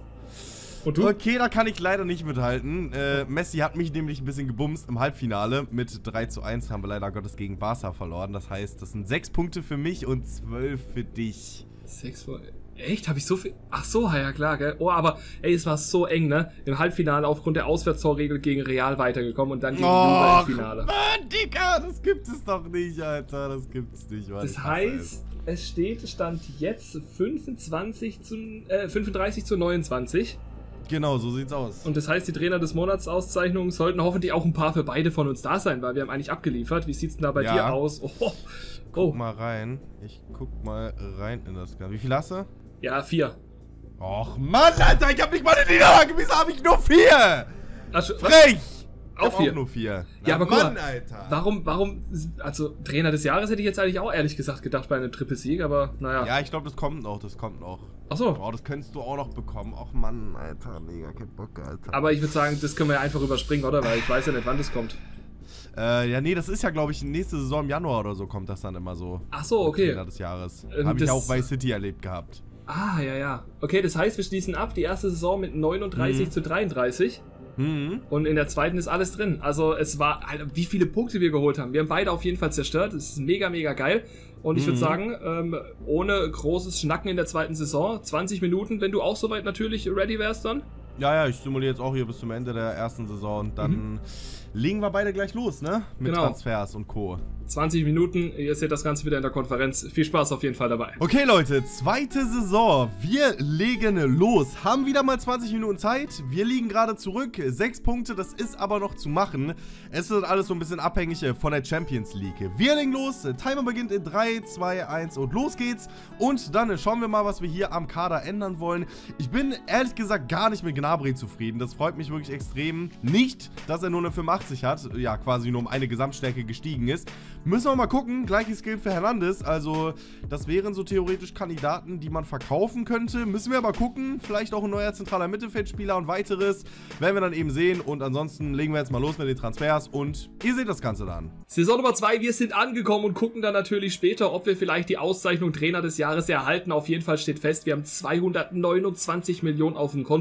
Und du? Okay, da kann ich leider nicht mithalten. Äh, Messi hat mich nämlich ein bisschen gebumst im Halbfinale. Mit drei zu eins haben wir leider Gottes gegen Barca verloren. Das heißt, das sind sechs Punkte für mich und zwölf für dich. sechs für... Echt? Habe ich so viel... Ach so, ja klar, gell? Oh, aber ey, es war so eng, ne? Im Halbfinale aufgrund der Auswärtstorregel gegen Real weitergekommen und dann gegen Juve im Finale. Mann, Digga, das gibt es doch nicht, Alter. Das gibt es nicht, Mann. Das heißt, es steht, Stand jetzt fünfundzwanzig zu, äh, fünfunddreißig zu neunundzwanzig. Genau, so sieht's aus. Und das heißt, die Trainer des Monats Auszeichnungen sollten hoffentlich auch ein paar für beide von uns da sein, weil wir haben eigentlich abgeliefert. Wie sieht's denn da bei ja. dir aus? Oh. Oh. Guck mal rein. Ich guck mal rein in das Ganze. Wie viel hast du? Ja, vier. Och Mann, Alter, ich hab nicht mal eine Niederlage. Wieso hab ich nur vier? Also, Frech! Auch vier. Auch nur vier. Na, ja, aber Mann, guck mal, Alter. Warum, warum, also Trainer des Jahres hätte ich jetzt eigentlich auch ehrlich gesagt gedacht bei einem Triple-Sieg, aber naja. Ja, ich glaube, das kommt noch, das kommt noch. Achso. Oh, das könntest du auch noch bekommen. Och Mann, Alter, mega, kein Bock, Alter. Aber ich würde sagen, das können wir ja einfach überspringen, oder? Weil ich weiß ja nicht, wann das kommt. Äh, ja, nee, das ist ja, glaube ich, nächste Saison im Januar oder so kommt das dann immer so. Ach so, okay. Trainer des Jahres. Ähm, Habe ich auch bei City erlebt gehabt. Ah, ja, ja. Okay, das heißt, wir schließen ab die erste Saison mit neununddreißig mhm. zu dreiunddreißig. Mhm. Und in der zweiten ist alles drin. Also es war, Alter, wie viele Punkte wir geholt haben. Wir haben beide auf jeden Fall zerstört. Das ist mega, mega geil. Und ich würde mhm. sagen, ähm, ohne großes Schnacken in der zweiten Saison, zwanzig Minuten, wenn du auch soweit natürlich ready wärst dann. Ja, ja, ich simuliere jetzt auch hier bis zum Ende der ersten Saison und dann mhm. legen wir beide gleich los, ne? Mit genau. Transfers und Co. zwanzig Minuten, ihr seht das Ganze wieder in der Konferenz. Viel Spaß auf jeden Fall dabei. Okay, Leute, zweite Saison. Wir legen los. Haben wieder mal zwanzig Minuten Zeit. Wir liegen gerade zurück. Sechs Punkte, das ist aber noch zu machen. Es wird alles so ein bisschen abhängig von der Champions League. Wir legen los. Timer beginnt in drei, zwei, eins und los geht's. Und dann schauen wir mal, was wir hier am Kader ändern wollen. Ich bin ehrlich gesagt gar nicht mit Gnabry zufrieden. Das freut mich wirklich extrem. Nicht, dass er nur eine fünfundachtzig hat. Ja, quasi nur um eine Gesamtstärke gestiegen ist. Müssen wir mal gucken, gleiches gilt für Hernandez, also das wären so theoretisch Kandidaten, die man verkaufen könnte. Müssen wir aber gucken, vielleicht auch ein neuer zentraler Mittelfeldspieler und weiteres, werden wir dann eben sehen. Und ansonsten legen wir jetzt mal los mit den Transfers und ihr seht das Ganze dann. Saison Nummer zwei, wir sind angekommen und gucken dann natürlich später, ob wir vielleicht die Auszeichnung Trainer des Jahres erhalten. Auf jeden Fall steht fest, wir haben zweihundertneunundzwanzig Millionen auf dem Konto,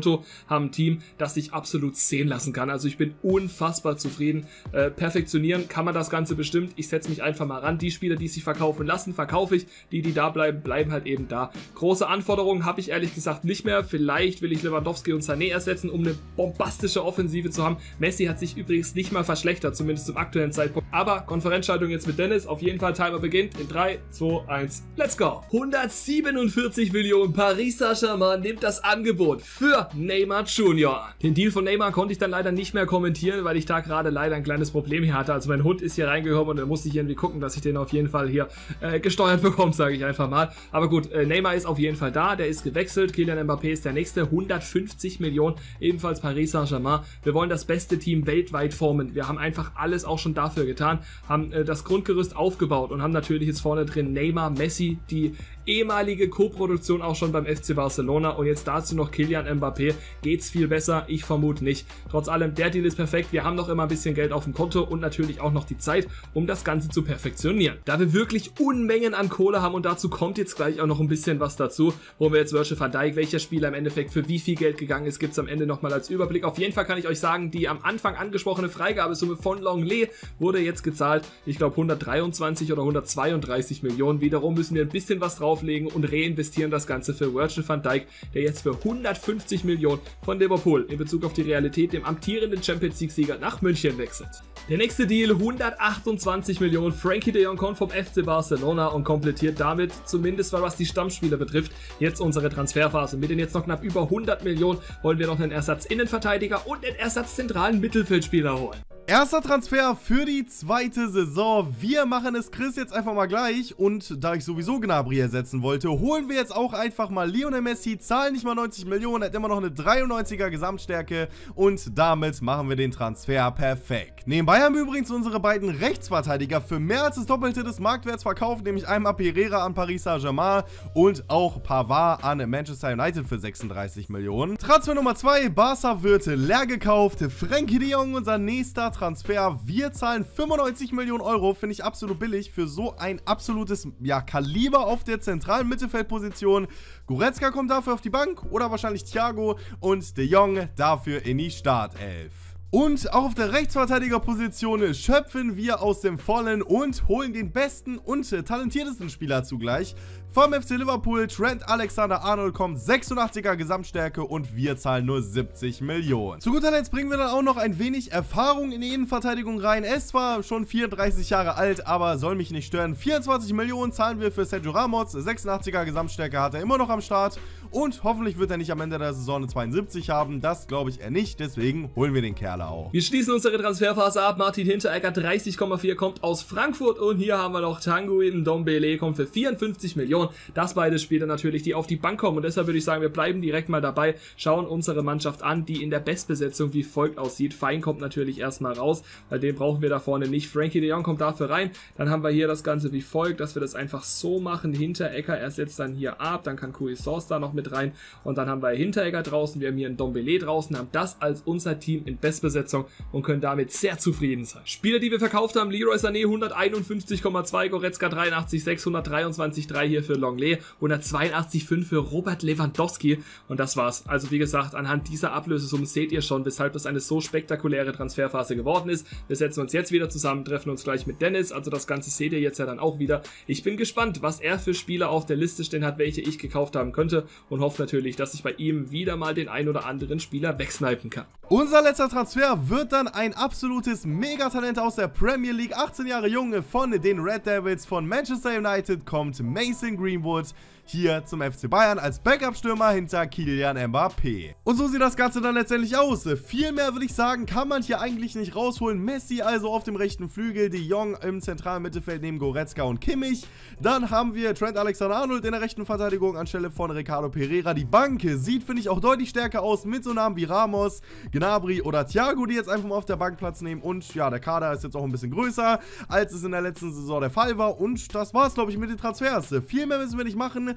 haben ein Team, das sich absolut sehen lassen kann. Also ich bin unfassbar zufrieden. Äh, perfektionieren kann man das Ganze bestimmt. Ich setze mich einfach mal ran. Die Spieler, die sich verkaufen lassen, verkaufe ich. Die, die da bleiben, bleiben halt eben da. Große Anforderungen habe ich ehrlich gesagt nicht mehr. Vielleicht will ich Lewandowski und Sané ersetzen, um eine bombastische Offensive zu haben. Messi hat sich übrigens nicht mal verschlechtert, zumindest zum aktuellen Zeitpunkt. Aber Konferenzschaltung jetzt mit Dennis. Auf jeden Fall Timer beginnt in drei, zwei, eins, let's go! hundertsiebenundvierzig Millionen. Paris Saint-Germain nimmt das Angebot für Neymar Junior an. Den Deal von Neymar konnte ich dann leider nicht mehr kommentieren, weil ich da gerade leider ein kleines Problem hier hatte. Also mein Hund ist hier reingekommen und da musste ich irgendwie gucken, dass ich den auf jeden Fall hier äh, gesteuert bekomme, sage ich einfach mal. Aber gut, äh, Neymar ist auf jeden Fall da, der ist gewechselt. Kylian Mbappé ist der nächste, hundertfünfzig Millionen, ebenfalls Paris Saint-Germain. Wir wollen das beste Team weltweit formen. Wir haben einfach alles auch schon dafür getan, haben äh, das Grundgerüst aufgebaut und haben natürlich jetzt vorne drin Neymar, Messi, die ehemalige Co-Produktion auch schon beim F C Barcelona und jetzt dazu noch Kylian Mbappé. Geht's viel besser? Ich vermute nicht. Trotz allem, der Deal ist perfekt. Wir haben noch immer ein bisschen Geld auf dem Konto und natürlich auch noch die Zeit, um das Ganze zu perfektionieren. Da wir wirklich Unmengen an Kohle haben und dazu kommt jetzt gleich auch noch ein bisschen was dazu, wo wir jetzt Virgil van Dijk, welcher Spieler im Endeffekt für wie viel Geld gegangen ist, gibt es am Ende nochmal als Überblick. Auf jeden Fall kann ich euch sagen, die am Anfang angesprochene Freigabesumme von Longley wurde jetzt gezahlt. Ich glaube hundertdreiundzwanzig oder hundertzweiunddreißig Millionen. Wiederum müssen wir ein bisschen was drauflegen und reinvestieren das Ganze für Virgil van Dijk, der jetzt für hundertfünfzig Millionen von Liverpool in Bezug auf die Realität dem amtierenden Champions League Sieger nach München wechselt. Der nächste Deal, hundertachtundzwanzig Millionen, Frenkie de Jong kommt vom F C Barcelona und komplettiert damit, zumindest was die Stammspieler betrifft, jetzt unsere Transferphase. Mit den jetzt noch knapp über hundert Millionen wollen wir noch einen Ersatz-Innenverteidiger und einen Ersatz-zentralen Mittelfeldspieler holen. Erster Transfer für die zweite Saison. Wir machen es Chris jetzt einfach mal gleich und da ich sowieso Gnabry ersetzen wollte, holen wir jetzt auch einfach mal Lionel Messi, zahlen nicht mal neunzig Millionen, hat immer noch eine dreiundneunziger Gesamtstärke und damit machen wir den Transfer perfekt. Nebenbei haben wir übrigens unsere beiden Rechtsverteidiger für mehr als das Doppelte des Marktwerts verkauft, nämlich einmal Pereira an Paris Saint-Germain und auch Pavard an Manchester United für sechsunddreißig Millionen. Transfer Nummer zwei, Barca wird leer gekauft, Frenkie de Jong, unser nächster Transfer. Wir zahlen fünfundneunzig Millionen Euro, finde ich absolut billig für so ein absolutes ja, Kaliber auf der zentralen Mittelfeldposition. Goretzka kommt dafür auf die Bank oder wahrscheinlich Thiago und de Jong dafür in die Startelf. Und auch auf der Rechtsverteidigerposition schöpfen wir aus dem Vollen und holen den besten und talentiertesten Spieler zugleich. Vom F C Liverpool, Trent Alexander-Arnold kommt sechsundachtziger Gesamtstärke und wir zahlen nur siebzig Millionen. Zu guter Letzt bringen wir dann auch noch ein wenig Erfahrung in die Innenverteidigung rein. Er ist zwar schon vierunddreißig Jahre alt, aber soll mich nicht stören. vierundzwanzig Millionen zahlen wir für Sergio Ramos, sechsundachtziger Gesamtstärke hat er immer noch am Start und hoffentlich wird er nicht am Ende der Saison eine zweiundsiebzig haben. Das glaube ich eher nicht, deswegen holen wir den Kerl auch. Wir schließen unsere Transferphase ab. Martin Hinteregger, dreißig Komma vier, kommt aus Frankfurt und hier haben wir noch Tanguy Ndombele, kommt für vierundfünfzig Millionen. Das beide Spieler natürlich, die auf die Bank kommen und deshalb würde ich sagen, wir bleiben direkt mal dabei, schauen unsere Mannschaft an, die in der Bestbesetzung wie folgt aussieht. Fein kommt natürlich erstmal raus, weil den brauchen wir da vorne nicht. Frenkie de Jong kommt dafür rein. Dann haben wir hier das Ganze wie folgt, dass wir das einfach so machen. Hinteregger ersetzt dann hier ab, dann kann Cuisance da noch mit rein und dann haben wir Hinteregger draußen, wir haben hier einen Ndombele draußen, haben das als unser Team in Bestbesetzung und können damit sehr zufrieden sein. Spieler, die wir verkauft haben, Leroy Sané hunderteinundfünfzig Komma zwei, Goretzka dreiundachtzig Komma sechs, hundertdreiundzwanzig Komma drei hier für Longley, hundertzweiundachtzig Komma fünf für Robert Lewandowski und das war's. Also wie gesagt, anhand dieser Ablösesumme seht ihr schon, weshalb das eine so spektakuläre Transferphase geworden ist. Wir setzen uns jetzt wieder zusammen, treffen uns gleich mit Dennis, also das Ganze seht ihr jetzt ja dann auch wieder. Ich bin gespannt, was er für Spieler auf der Liste stehen hat, welche ich gekauft haben könnte und hoffe natürlich, dass ich bei ihm wieder mal den ein oder anderen Spieler wegsnipen kann. Unser letzter Transfer wird dann ein absolutes Megatalent aus der Premier League. achtzehn Jahre jung von den Red Devils von Manchester United kommt Mason Greenwood hier zum F C Bayern als Backup-Stürmer hinter Kylian Mbappé. Und so sieht das Ganze dann letztendlich aus. Viel mehr würde ich sagen, kann man hier eigentlich nicht rausholen. Messi also auf dem rechten Flügel, de Jong im zentralen Mittelfeld neben Goretzka und Kimmich. Dann haben wir Trent Alexander-Arnold in der rechten Verteidigung anstelle von Ricardo Pereira. Die Bank sieht, finde ich, auch deutlich stärker aus mit so Namen wie Ramos, Gnabry oder Thiago, die jetzt einfach mal auf der Bank Platz nehmen. Und ja, der Kader ist jetzt auch ein bisschen größer, als es in der letzten Saison der Fall war. Und das war es, glaube ich, mit den Transfers. Viel mehr müssen wir nicht machen.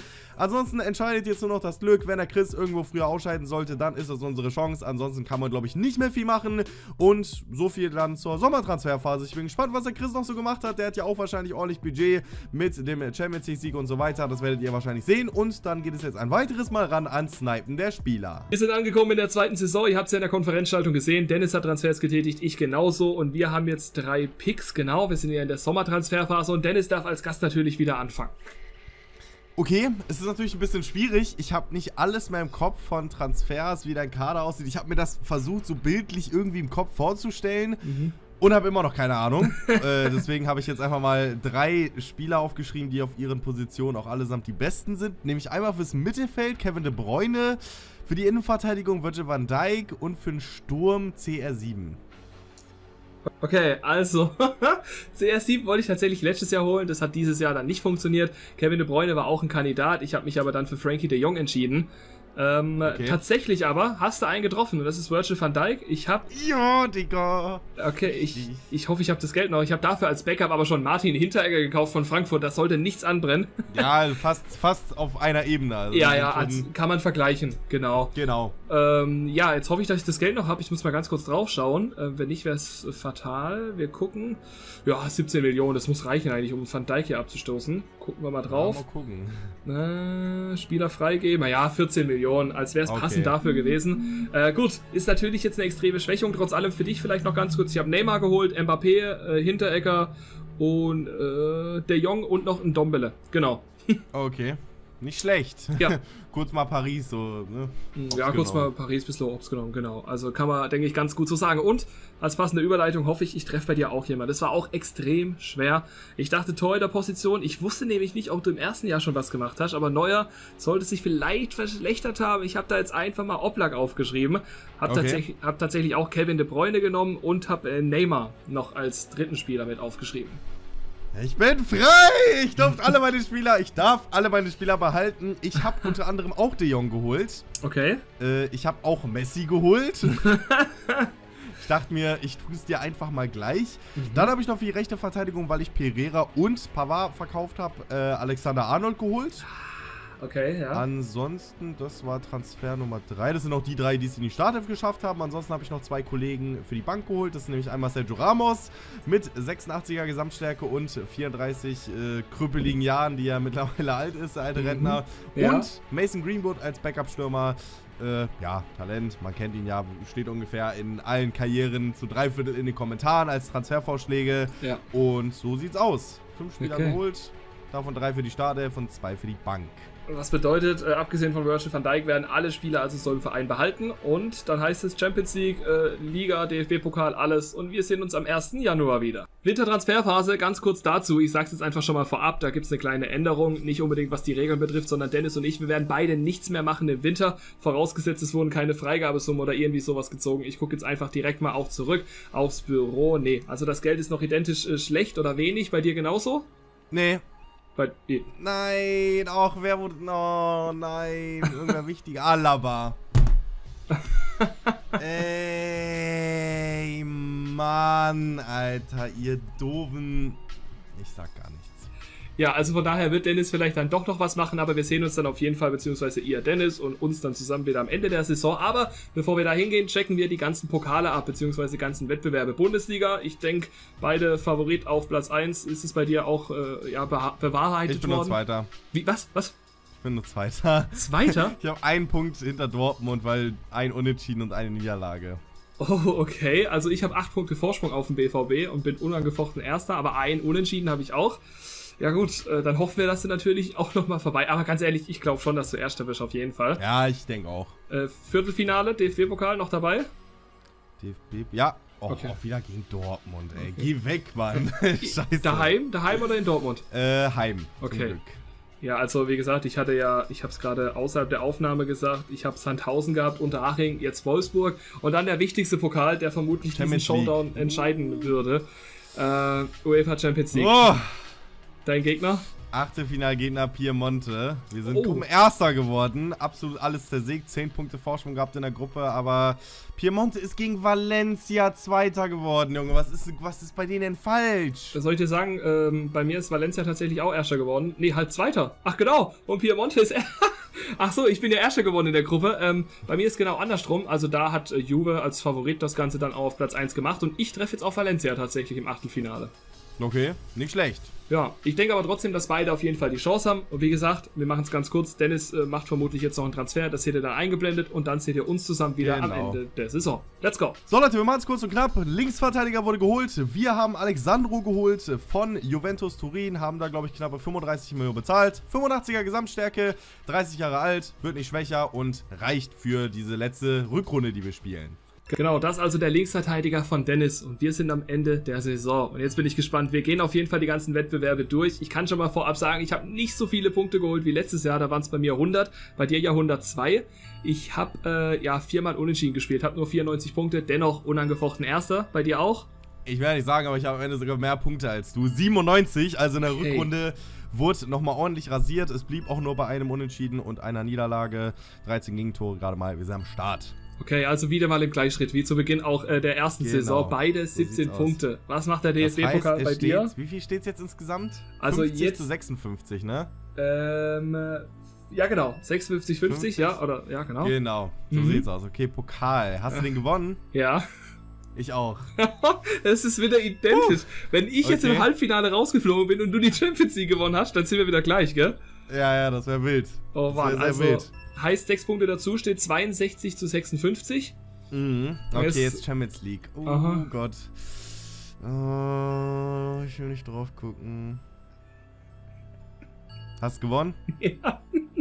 Ansonsten entscheidet jetzt nur noch das Glück. Wenn der Chris irgendwo früher ausscheiden sollte, dann ist das unsere Chance. Ansonsten kann man, glaube ich, nicht mehr viel machen. Und so viel dann zur Sommertransferphase. Ich bin gespannt, was der Chris noch so gemacht hat. Der hat ja auch wahrscheinlich ordentlich Budget mit dem Champions League-Sieg und so weiter. Das werdet ihr wahrscheinlich sehen. Und dann geht es jetzt ein weiteres Mal ran an Snipen der Spieler. Wir sind angekommen in der zweiten Saison. Ihr habt es ja in der Konferenzschaltung gesehen. Dennis hat Transfers getätigt, ich genauso. Und wir haben jetzt drei Picks, genau. Wir sind ja in der Sommertransferphase und Dennis darf als Gast natürlich wieder anfangen. Okay, es ist natürlich ein bisschen schwierig. Ich habe nicht alles mehr im Kopf von Transfers, wie dein Kader aussieht. Ich habe mir das versucht, so bildlich irgendwie im Kopf vorzustellen. Mhm. Und habe immer noch keine Ahnung. äh, deswegen habe ich jetzt einfach mal drei Spieler aufgeschrieben, die auf ihren Positionen auch allesamt die besten sind. Nämlich einmal fürs Mittelfeld Kevin De Bruyne, für die Innenverteidigung Virgil van Dijk und für den Sturm C R sieben. Okay, also C R sieben wollte ich tatsächlich letztes Jahr holen, das hat dieses Jahr dann nicht funktioniert. Kevin De Bruyne war auch ein Kandidat, ich habe mich aber dann für Frankie de Jong entschieden. Ähm, okay. Tatsächlich aber hast du einen getroffen und das ist Virgil van Dijk. Ich habe... Ja, Digga. Okay, ich, ich hoffe, ich habe das Geld noch. Ich habe dafür als Backup aber schon Martin Hinteregger gekauft von Frankfurt. Das sollte nichts anbrennen. Ja, fast, fast auf einer Ebene. Also ja, ja, als, kann man vergleichen, genau. Genau. Ähm, ja, jetzt hoffe ich, dass ich das Geld noch habe. Ich muss mal ganz kurz drauf schauen. Äh, wenn nicht, wäre es fatal. Wir gucken. Ja, siebzehn Millionen, das muss reichen eigentlich, um Van Dijk hier abzustoßen. Gucken wir mal drauf. Ja, mal gucken. Äh, Spieler freigeben. Ja, vierzehn Millionen, als wäre es okay. Passend dafür gewesen. Äh, gut, ist natürlich jetzt eine extreme Schwächung. Trotz allem für dich vielleicht noch ganz kurz. Ich habe Neymar geholt, Mbappé, äh, Hinteregger und äh, De Jong und noch ein Dombele. Genau. Okay. Nicht schlecht. Ja. Kurz mal Paris so, ne? Ja, kurz mal Paris bis Hops genommen, genau. Also kann man, denke ich, ganz gut so sagen. Und als passende Überleitung hoffe ich, ich treffe bei dir auch jemand. Das war auch extrem schwer. Ich dachte Torhüter-Position. Ich wusste nämlich nicht, ob du im ersten Jahr schon was gemacht hast, aber Neuer sollte sich vielleicht verschlechtert haben. Ich habe da jetzt einfach mal Oblak aufgeschrieben. Habe okay. tatsächlich, hab tatsächlich auch Kevin De Bruyne genommen und habe äh, Neymar noch als dritten Spieler mit aufgeschrieben. Ich bin frei! Ich darf alle meine Spieler, ich darf alle meine Spieler behalten. Ich habe unter anderem auch De Jong geholt. Okay. Äh, ich habe auch Messi geholt. Ich dachte mir, ich tue es dir einfach mal gleich. Mhm. Dann habe ich noch für die rechte Verteidigung, weil ich Pereira und Pavard verkauft habe, äh, Alexander Arnold geholt. Okay, ja. Ansonsten, das war Transfer Nummer drei. Das sind auch die drei, die es in die Startelf geschafft haben. Ansonsten habe ich noch zwei Kollegen für die Bank geholt. Das ist nämlich einmal Sergio Ramos mit sechsundachtziger Gesamtstärke und vierunddreißig äh, krüppeligen Jahren, die ja mittlerweile alt ist, der alte mhm. Rentner. Ja. Und Mason Greenwood als Backup-Stürmer. Äh, ja, Talent, man kennt ihn ja, steht ungefähr in allen Karrieren zu drei Viertel in den Kommentaren als Transfervorschläge. Ja. Und so sieht's aus. Fünf Spieler okay. geholt, davon drei für die Startelf und zwei für die Bank. Was bedeutet, äh, abgesehen von Virgil van Dijk werden alle Spieler also so im Verein behalten und dann heißt es Champions League, äh, Liga, D F B-Pokal, alles und wir sehen uns am ersten Januar wieder. Wintertransferphase, ganz kurz dazu, ich sag's jetzt einfach schon mal vorab, da gibt's eine kleine Änderung, nicht unbedingt was die Regeln betrifft, sondern Dennis und ich, wir werden beide nichts mehr machen im Winter, vorausgesetzt es wurden keine Freigabesummen oder irgendwie sowas gezogen. Ich gucke jetzt einfach direkt mal auch zurück aufs Büro, nee, also das Geld ist noch identisch äh, schlecht oder wenig, bei dir genauso? Nee. Bei, eh. Nein, auch wer wurde. Oh nein, irgendwer wichtiger. Alaba. Ey, Mann, Alter, ihr doofen. Ich sag gar nichts. Ja, also von daher wird Dennis vielleicht dann doch noch was machen, aber wir sehen uns dann auf jeden Fall, beziehungsweise ihr Dennis und uns dann zusammen wieder am Ende der Saison. Aber bevor wir da hingehen, checken wir die ganzen Pokale ab, beziehungsweise die ganzen Wettbewerbe. Bundesliga, ich denke, beide Favorit auf Platz eins. Ist es bei dir auch äh, ja, be bewahrheitet worden? Ich bin nur Zweiter. Wie, was? Was? Ich bin nur Zweiter. Zweiter? Ich habe einen Punkt hinter Dortmund, weil ein Unentschieden und eine Niederlage. Oh, okay. Also ich habe acht Punkte Vorsprung auf dem B V B und bin unangefochten Erster, aber ein Unentschieden habe ich auch. Ja gut, äh, dann hoffen wir, dass du natürlich auch nochmal vorbei. Aber ganz ehrlich, ich glaube schon, dass du Erster bist auf jeden Fall. Ja, ich denke auch. Äh, Viertelfinale, D F B-Pokal noch dabei? D F B, ja. Oh, okay. Auch wieder gegen Dortmund, ey. Okay. Geh weg, Mann. Scheiße. Daheim? Daheim oder in Dortmund? Äh, heim. Okay. Ja, also wie gesagt, ich hatte ja, ich habe es gerade außerhalb der Aufnahme gesagt, ich habe Sandhausen gehabt, Unterhaching, jetzt Wolfsburg. Und dann der wichtigste Pokal, der vermutlich diesen Showdown entscheiden würde. Äh, UEFA Champions League. Oh. Dein Gegner? Achtelfinalgegner Piemonte. Wir sind Oh. Gruppenerster geworden. Absolut alles zersägt. zehn Punkte Vorsprung gehabt in der Gruppe. Aber Piemonte ist gegen Valencia Zweiter geworden, Junge. Was ist, was ist bei denen denn falsch? Soll ich dir sagen, ähm, bei mir ist Valencia tatsächlich auch Erster geworden. Nee, halt Zweiter. Ach genau. Und Piemonte ist... Ach so, ich bin ja Erster geworden in der Gruppe. Ähm, bei mir ist genau andersrum. Also da hat äh, Juve als Favorit das Ganze dann auch auf Platz eins gemacht. Und ich treffe jetzt auf Valencia tatsächlich im Achtelfinale. Okay, nicht schlecht. Ja, ich denke aber trotzdem, dass beide auf jeden Fall die Chance haben. Und wie gesagt, wir machen es ganz kurz. Dennis äh, macht vermutlich jetzt noch einen Transfer. Das seht ihr dann eingeblendet. Und dann seht ihr uns zusammen wieder Genau. am Ende der Saison. Let's go. So Leute, wir machen es kurz und knapp. Linksverteidiger wurde geholt. Wir haben Alexandro geholt von Juventus Turin. Haben da, glaube ich, knappe fünfunddreißig Millionen bezahlt. fünfundachtziger Gesamtstärke, dreißig Jahre alt, wird nicht schwächer und reicht für diese letzte Rückrunde, die wir spielen. Genau, das ist also der Linksverteidiger von Dennis und wir sind am Ende der Saison. Und jetzt bin ich gespannt, wir gehen auf jeden Fall die ganzen Wettbewerbe durch. Ich kann schon mal vorab sagen, ich habe nicht so viele Punkte geholt wie letztes Jahr, da waren es bei mir hundert, bei dir ja hundertzwei. Ich habe äh, ja viermal unentschieden gespielt, habe nur vierundneunzig Punkte, dennoch unangefochten Erster, bei dir auch? Ich werde nicht sagen, aber ich habe am Ende sogar mehr Punkte als du. siebenundneunzig, also in der Okay. Rückrunde wurde nochmal ordentlich rasiert. Es blieb auch nur bei einem Unentschieden und einer Niederlage. dreizehn Gegentore gerade mal, wir sind am Start. Okay, also wieder mal im Gleichschritt, wie zu Beginn auch äh, der ersten Genau, Saison, beide so siebzehn sieht's Punkte. Was macht der Das DFB-Pokal heißt, bei es dir? steht, wie viel steht es jetzt insgesamt? Also fünfzig jetzt- zu sechsundfünfzig, ne? Ähm, äh, ja genau, sechsundfünfzig, fünfzig, ja, oder, ja genau. Genau, so Mhm. sieht's aus. Okay, Pokal. Hast du den gewonnen? Ja. Ich auch. Es ist wieder identisch. Wenn ich jetzt okay. im Halbfinale rausgeflogen bin und du die Champions League gewonnen hast, dann sind wir wieder gleich, gell? Ja, ja, das wäre wild. Oh Das wär Mann, sehr also wild. heißt sechs Punkte dazu, steht zweiundsechzig zu sechsundfünfzig. Mhm. Okay, Jetzt- jetzt Champions League. Oh Aha. Gott. Oh, ich will nicht drauf gucken. Hast gewonnen? Ja,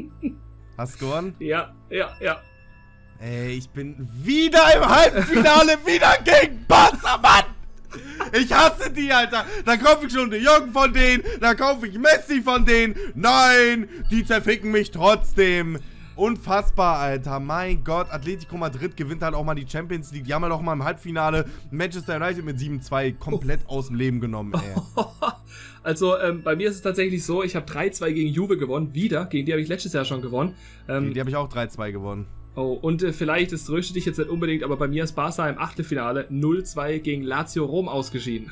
Hast gewonnen? ja, ja, ja. Ey, ich bin wieder im Halbfinale, wieder gegen Barca, Mann! Ich hasse die, Alter! Da kaufe ich schon den Jürgen von denen, da kaufe ich Messi von denen. Nein, die zerficken mich trotzdem. Unfassbar, Alter. Mein Gott, Atletico Madrid gewinnt halt auch mal die Champions League. Die haben halt auch mal im Halbfinale Manchester United mit sieben zwei komplett aus dem Leben genommen, ey. Also ähm, bei mir ist es tatsächlich so, ich habe drei zwei gegen Juve gewonnen, wieder, gegen die habe ich letztes Jahr schon gewonnen. Ähm, Die habe ich auch drei zwei gewonnen. Oh, und äh, vielleicht, das tröstet dich jetzt nicht unbedingt, aber bei mir ist Barca im Achtelfinale null zwei gegen Lazio Rom ausgeschieden.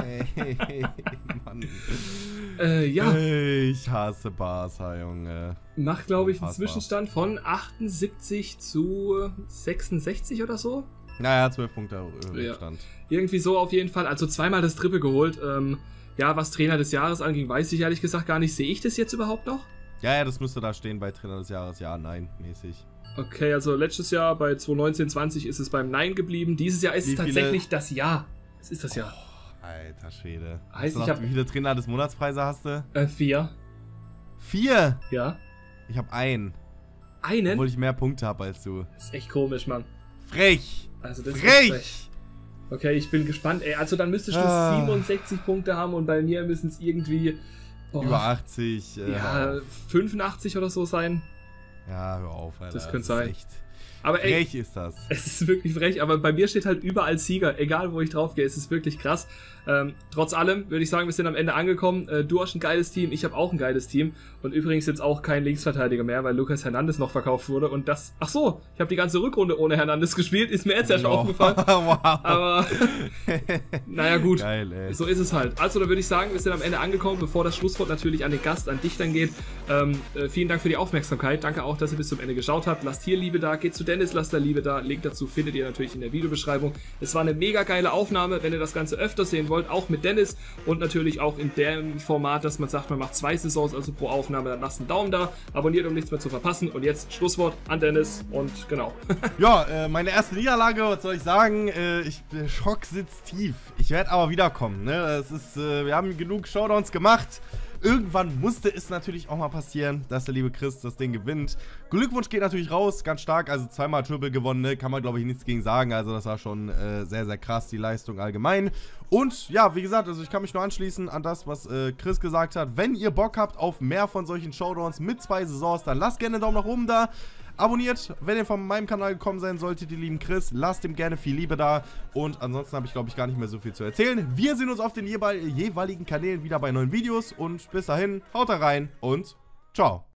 Ey, Mann. Äh, ja, Ich hasse Barca, Junge. macht glaube ich einen Unfassbar. Zwischenstand von achtundsiebzig zu sechsundsechzig oder so. Naja, zwölf Punkte Ja. Rückstand. Irgendwie so auf jeden Fall, also zweimal das Triple geholt. Ähm, ja, was Trainer des Jahres anging, weiß ich ehrlich gesagt gar nicht. Sehe ich das jetzt überhaupt noch? Ja, ja, das müsste da stehen bei Trainer des Jahres. Ja, nein, mäßig. Okay, also letztes Jahr bei zwanzig neunzehn zwanzig ist es beim Nein geblieben. Dieses Jahr ist Wie es viele- tatsächlich das Jahr. Es ist das Jahr. Alter Schwede. Heißt, Hast du ich noch- hab- Wie viele Trainer des Monatspreise hast du? Äh, vier. Vier! Ja. Ich habe einen. Einen? Obwohl ich mehr Punkte habe als du. Das ist echt komisch, Mann. Frech! Also das ist Frech! frech. Okay, ich bin gespannt. Ey, also dann müsstest du Ah. siebenundsechzig Punkte haben und bei mir müssen es irgendwie boah, Über achtzig. Äh, ja, fünfundachtzig oder so sein. ja, hör auf, Alter. Das könnte ist sein. Echt. Aber ey, Frech ist das. es ist wirklich frech, aber bei mir steht halt überall Sieger, egal wo ich drauf gehe, es ist wirklich krass. Ähm, trotz allem würde ich sagen, wir sind am Ende angekommen. Äh, du hast ein geiles Team, ich habe auch ein geiles Team und übrigens jetzt auch kein Linksverteidiger mehr, weil Lucas Hernandez noch verkauft wurde und das, ach so, ich habe die ganze Rückrunde ohne Hernandez gespielt, ist mir jetzt erst Oh. aufgefallen, wow. aber naja gut. Geil, ey. So ist es halt. Also, da würde ich sagen, wir sind am Ende angekommen, bevor das Schlusswort natürlich an den Gast, an dich dann geht. Ähm, äh, vielen Dank für die Aufmerksamkeit. Danke auch, dass ihr bis zum Ende geschaut habt. Lasst hier Liebe da, geht zu Dennis, lasst da Liebe da. Link dazu findet ihr natürlich in der Videobeschreibung. Es war eine mega geile Aufnahme. Wenn ihr das Ganze öfter sehen wollt, auch mit Dennis und natürlich auch in dem Format, dass man sagt, man macht zwei Saisons, also pro Aufnahme, dann lasst einen Daumen da, abonniert, um nichts mehr zu verpassen. Und jetzt Schlusswort an Dennis und genau. Ja, äh, meine erste Niederlage, was soll ich sagen? Äh, ich, der Schock sitzt tief. Ich werde aber wiederkommen, ne? Es ist, äh, wir haben genug Showdowns gemacht. Irgendwann musste es natürlich auch mal passieren, dass der liebe Chris das Ding gewinnt. Glückwunsch geht natürlich raus, ganz stark. Also zweimal Triple gewonnen, ne? Kann man glaube ich nichts gegen sagen. Also das war schon äh, sehr, sehr krass, die Leistung allgemein. Und ja, wie gesagt, also ich kann mich nur anschließen an das, was äh, Chris gesagt hat. Wenn ihr Bock habt auf mehr von solchen Showdowns mit zwei Saisons, dann lasst gerne einen Daumen nach oben da. Abonniert, wenn ihr von meinem Kanal gekommen sein solltet, ihr lieben Chris. Lasst ihm gerne viel Liebe da. Und ansonsten habe ich, glaube ich, gar nicht mehr so viel zu erzählen. Wir sehen uns auf den jeweiligen Kanälen wieder bei neuen Videos. Und bis dahin, haut da rein und ciao.